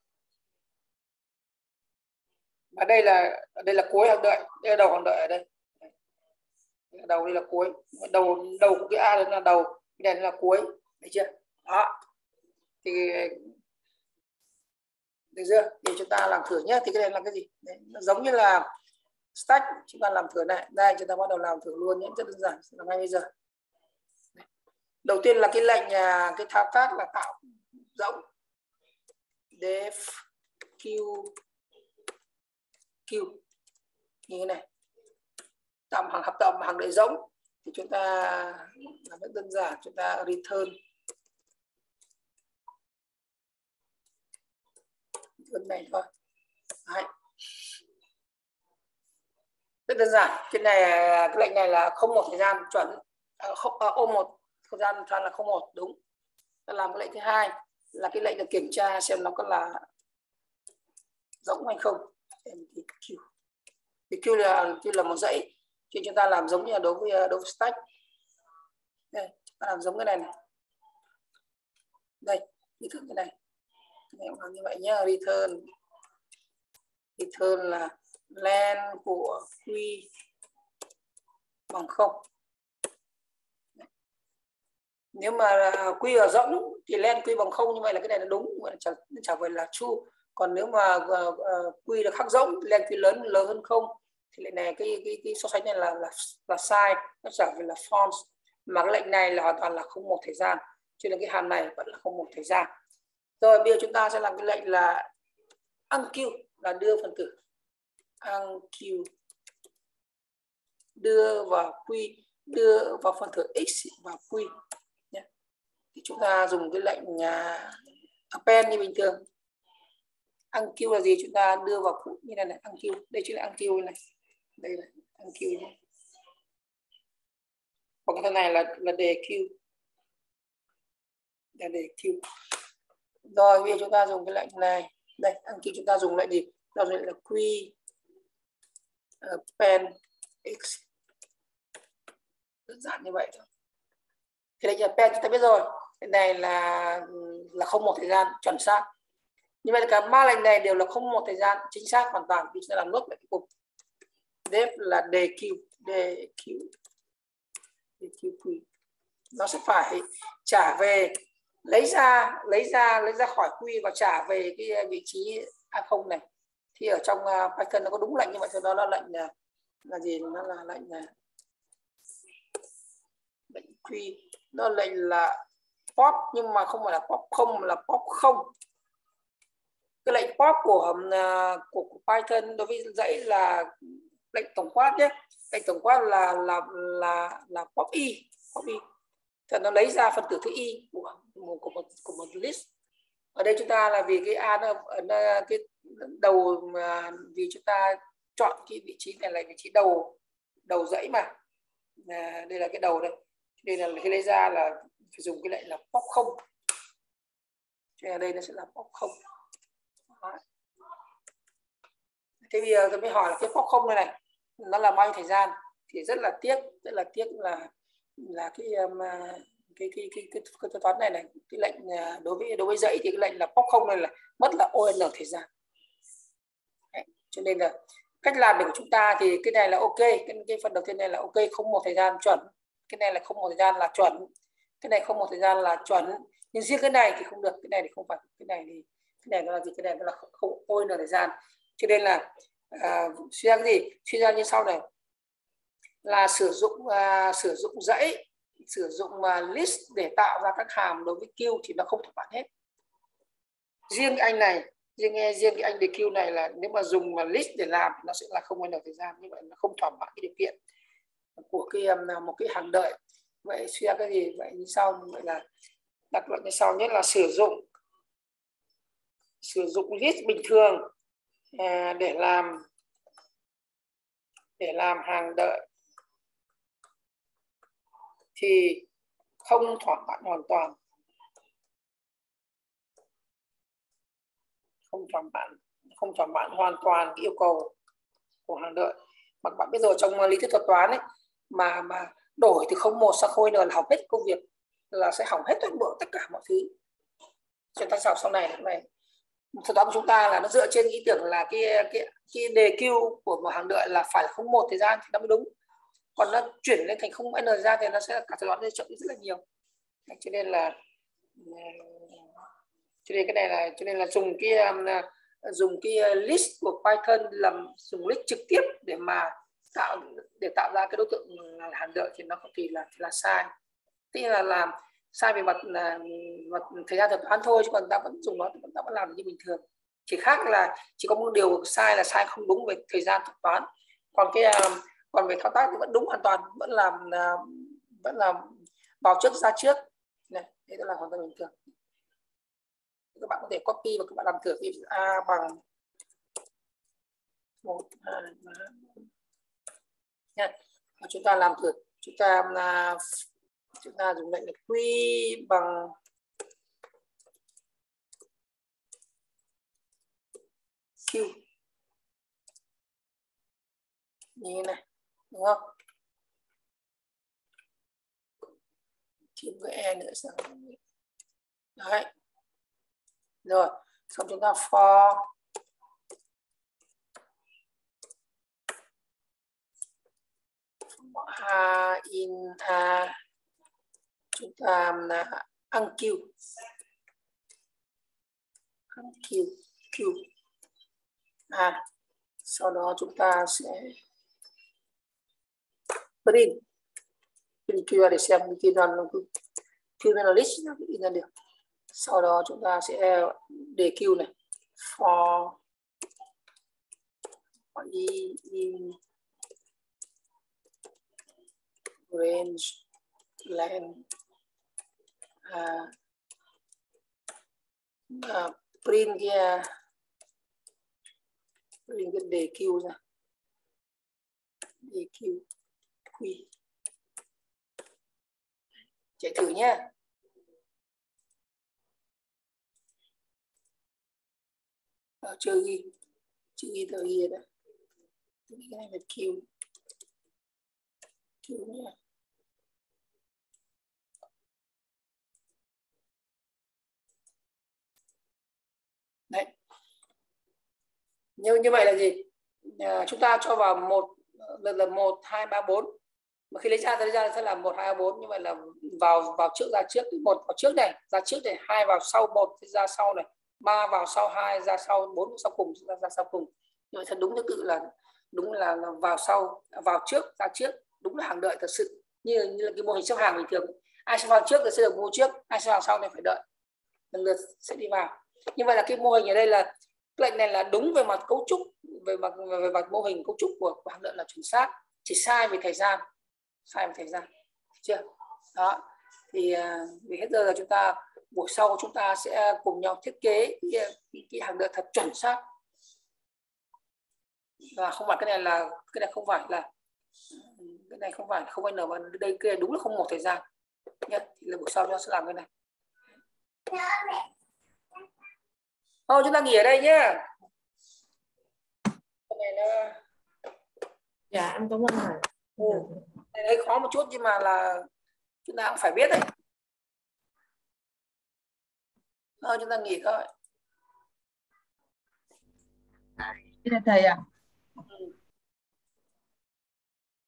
Và đây là cuối hàng đợi, đây là đầu hàng đợi ở đây. Đầu đây là cuối, đầu của cái A đây là đầu, cái này là cuối, thấy chưa? Đó. Thì được chưa? Thì chúng ta làm thử nhé. Thì cái này là cái gì? Đấy, nó giống như là stack, chúng ta làm thử này. Đây chúng ta bắt đầu làm thử luôn nhé, rất đơn giản, làm ngay bây giờ. Đầu tiên là cái lệnh cái thao tác là tạo rỗng def q như thế này, tạo hàng hợp tập hàng đợi rỗng. Thì chúng ta làm rất đơn giản, chúng ta return này thôi. Đấy. Rất đơn giản. Cái này, cái lệnh này là không một thời gian chuẩn, một thời gian là không một, đúng. Ta làm cái lệnh thứ hai là cái lệnh để kiểm tra xem nó có là rỗng hay không. Thì Q là một dãy, cho chúng ta làm giống như là đối với stack. Đây, chúng ta làm giống cái này này. Đây, return cái này. Cái này làm như vậy nhá, return là len của Q bằng 0. Nếu mà Q ở rỗng thì len Q bằng 0, như vậy là cái này là đúng, nó trả về là true. Còn nếu mà Q là khác rỗng, len Q lớn hơn 0 thì lệnh này cái so sánh này là sai, nó trả về là false. Mà cái lệnh này là hoàn toàn là không một thời gian, cho nên cái hàm này vẫn là không một thời gian. Rồi bây giờ chúng ta sẽ làm cái lệnh là unq, là đưa phần tử unq đưa vào Q, đưa vào phần tử x vào Q nhé. Thì chúng ta dùng cái lệnh append như bình thường. Unq là gì? Chúng ta đưa vào Q như này này, unq. Đây chính là unq này. Đây là unq nhé. Còn cái này là đề Q. Là đề Q. Rồi bây giờ chúng ta dùng cái lệnh này. Đây, unq chúng ta dùng lệnh gì?เราdùng lệnh là Q append x. Đơn giản như vậy thôi. Thì lệnh append chúng ta biết rồi. Cái này là không một thời gian chuẩn xác. Như vậy là cả ba lệnh này đều là không một thời gian chính xác hoàn toàn. Chúng ta làm nốt lại cuối cùng. Def là đề Q nó sẽ phải trả về, lấy ra khỏi Q và trả về cái vị trí A0 này. Thì ở trong Python nó có đúng lệnh như vậy thôi, đó là lệnh là gì? Nó là lệnh Q, nó lệnh là pop, nhưng mà không phải là pop 0 mà là pop 0. Cái lệnh pop của Python đối với dãy là lệnh tổng quát nhé. Lệnh tổng quát là pop y. Thì nó lấy ra phần tử thứ y của một list. Ở đây chúng ta là vì cái a nó ở cái đầu, mà vì chúng ta chọn cái vị trí này là vị trí đầu dãy mà. Đây là cái đầu đây. Đây là cái lấy ra là phải dùng cái lệnh là pop 0. Cho nên đây nó sẽ là pop 0. Thế bây giờ tôi mới hỏi là cái pop 0 này nó là bao nhiêu thời gian? Thì rất là tiếc là cái toán này cái lệnh đối với dãy thì cái lệnh là pop 0 này là mất là ON thời gian. Đấy. Cho nên là cách làm của chúng ta thì cái này là ok, cái phần đầu tiên này là ok, không một thời gian chuẩn. Cái này là không một thời gian là chuẩn. Cái này không một thời gian là chuẩn. Nhưng riêng cái này thì không được, cái này thì không phải, cái này là gì? Cái này là không ON thời gian. Cho nên là suy ra cái gì? Suy ra như sau này, là sử dụng dãy, sử dụng list để tạo ra các hàm đối với Q thì nó không thỏa mãn hết. Riêng anh này, riêng cái anh đề Q này là nếu mà dùng list để làm thì nó sẽ là không bao giờ thời gian, như vậy nó không thỏa mãn cái điều kiện. của một cái hàng đợi. Vậy suy ra cái gì? Vậy như sau, vậy là đặc luận như sau. Nhất là sử dụng list bình thường để hàng đợi thì không thỏa mãn hoàn toàn, không thỏa mãn hoàn toàn cái yêu cầu của hàng đợi. Mà các bạn biết rồi, trong lý thuyết thuật toán ấy, mà đổi từ 01 sang 0n là hỏng hết công việc, là sẽ hỏng hết toàn bộ tất cả mọi thứ. Chúng ta sau này thuật toán của chúng ta là nó dựa trên ý tưởng là cái đề Q của một hàng đợi là phải là 01 thời gian thì nó mới đúng. Còn nó chuyển lên thành 0n thời gian thì nó sẽ cả thuật toán chậm rất là nhiều. Cho nên cái này là dùng cái list của Python làm dùng list trực tiếp để mà tạo ra cái đối tượng hàng đợi thì nó thì là sai. Tức là làm sai về mặt thời gian thuật toán thôi, chứ còn ta vẫn dùng nó, ta vẫn làm như bình thường. Chỉ khác là chỉ có một điều sai là sai không đúng về thời gian thuật toán. Còn về thao tác thì vẫn đúng hoàn toàn, vẫn làm vào trước ra trước. Này, đây là hoàn toàn bình thường. Các bạn có thể copy và các bạn làm thử. Ví dụ A bằng 1, 2, 3 nha. Và chúng ta làm thử, chúng ta dùng lệnh là Q bằng Q như này, đúng không? Thêm cái E nữa sang đấy. Rồi, xong chúng ta for A in A, chúng ta là ăn Q sau đó chúng ta sẽ print Q để xem Q nó là list nó in ra được. Sau đó chúng ta sẽ đề Q này for in range length print cái đề Q ra, đề Q Q chạy thử nhé. Chưa ghi tờ ghi đó, cái này là Q nhé. Đấy, như vậy là gì? Chúng ta cho vào là 1, 2, 3, 4, mà khi lấy ra sẽ là 1, 2, 4. Như vậy là vào trước ra trước, 1 vào trước này ra trước này, 2 vào sau 1 ra sau này, 3 vào sau 2 ra sau, 4 sau cùng ra sau cùng. Như vậy thật đúng thứ tự là đúng là vào sau, vào trước ra trước, đúng là hàng đợi thật sự, như là cái mô hình xếp hàng bình thường. Ai xếp hàng trước thì sẽ được mua trước, ai xếp hàng sau này phải đợi lần lượt sẽ đi vào. Như vậy là cái mô hình ở đây là lệnh này là đúng về mặt cấu trúc, về mặt mô hình cấu trúc của hàng đợi là chuẩn xác, chỉ sai về thời gian, chưa? Đó thì vì hết giờ là chúng ta buổi sau chúng ta sẽ cùng nhau thiết kế cái hàng đợi thật chuẩn xác. Và không phải cái này không phải n, mà đây kia đúng là không một thời gian nhé. Thì là buổi sau chúng ta sẽ làm cái này. Thôi chúng ta nghỉ ở đây nhé. Cái này nó... Dạ em cảm ơn thầy. Này hơi khó một chút nhưng mà là chúng ta cũng phải biết đấy. Thôi chúng ta nghỉ thôi. Thầy ạ.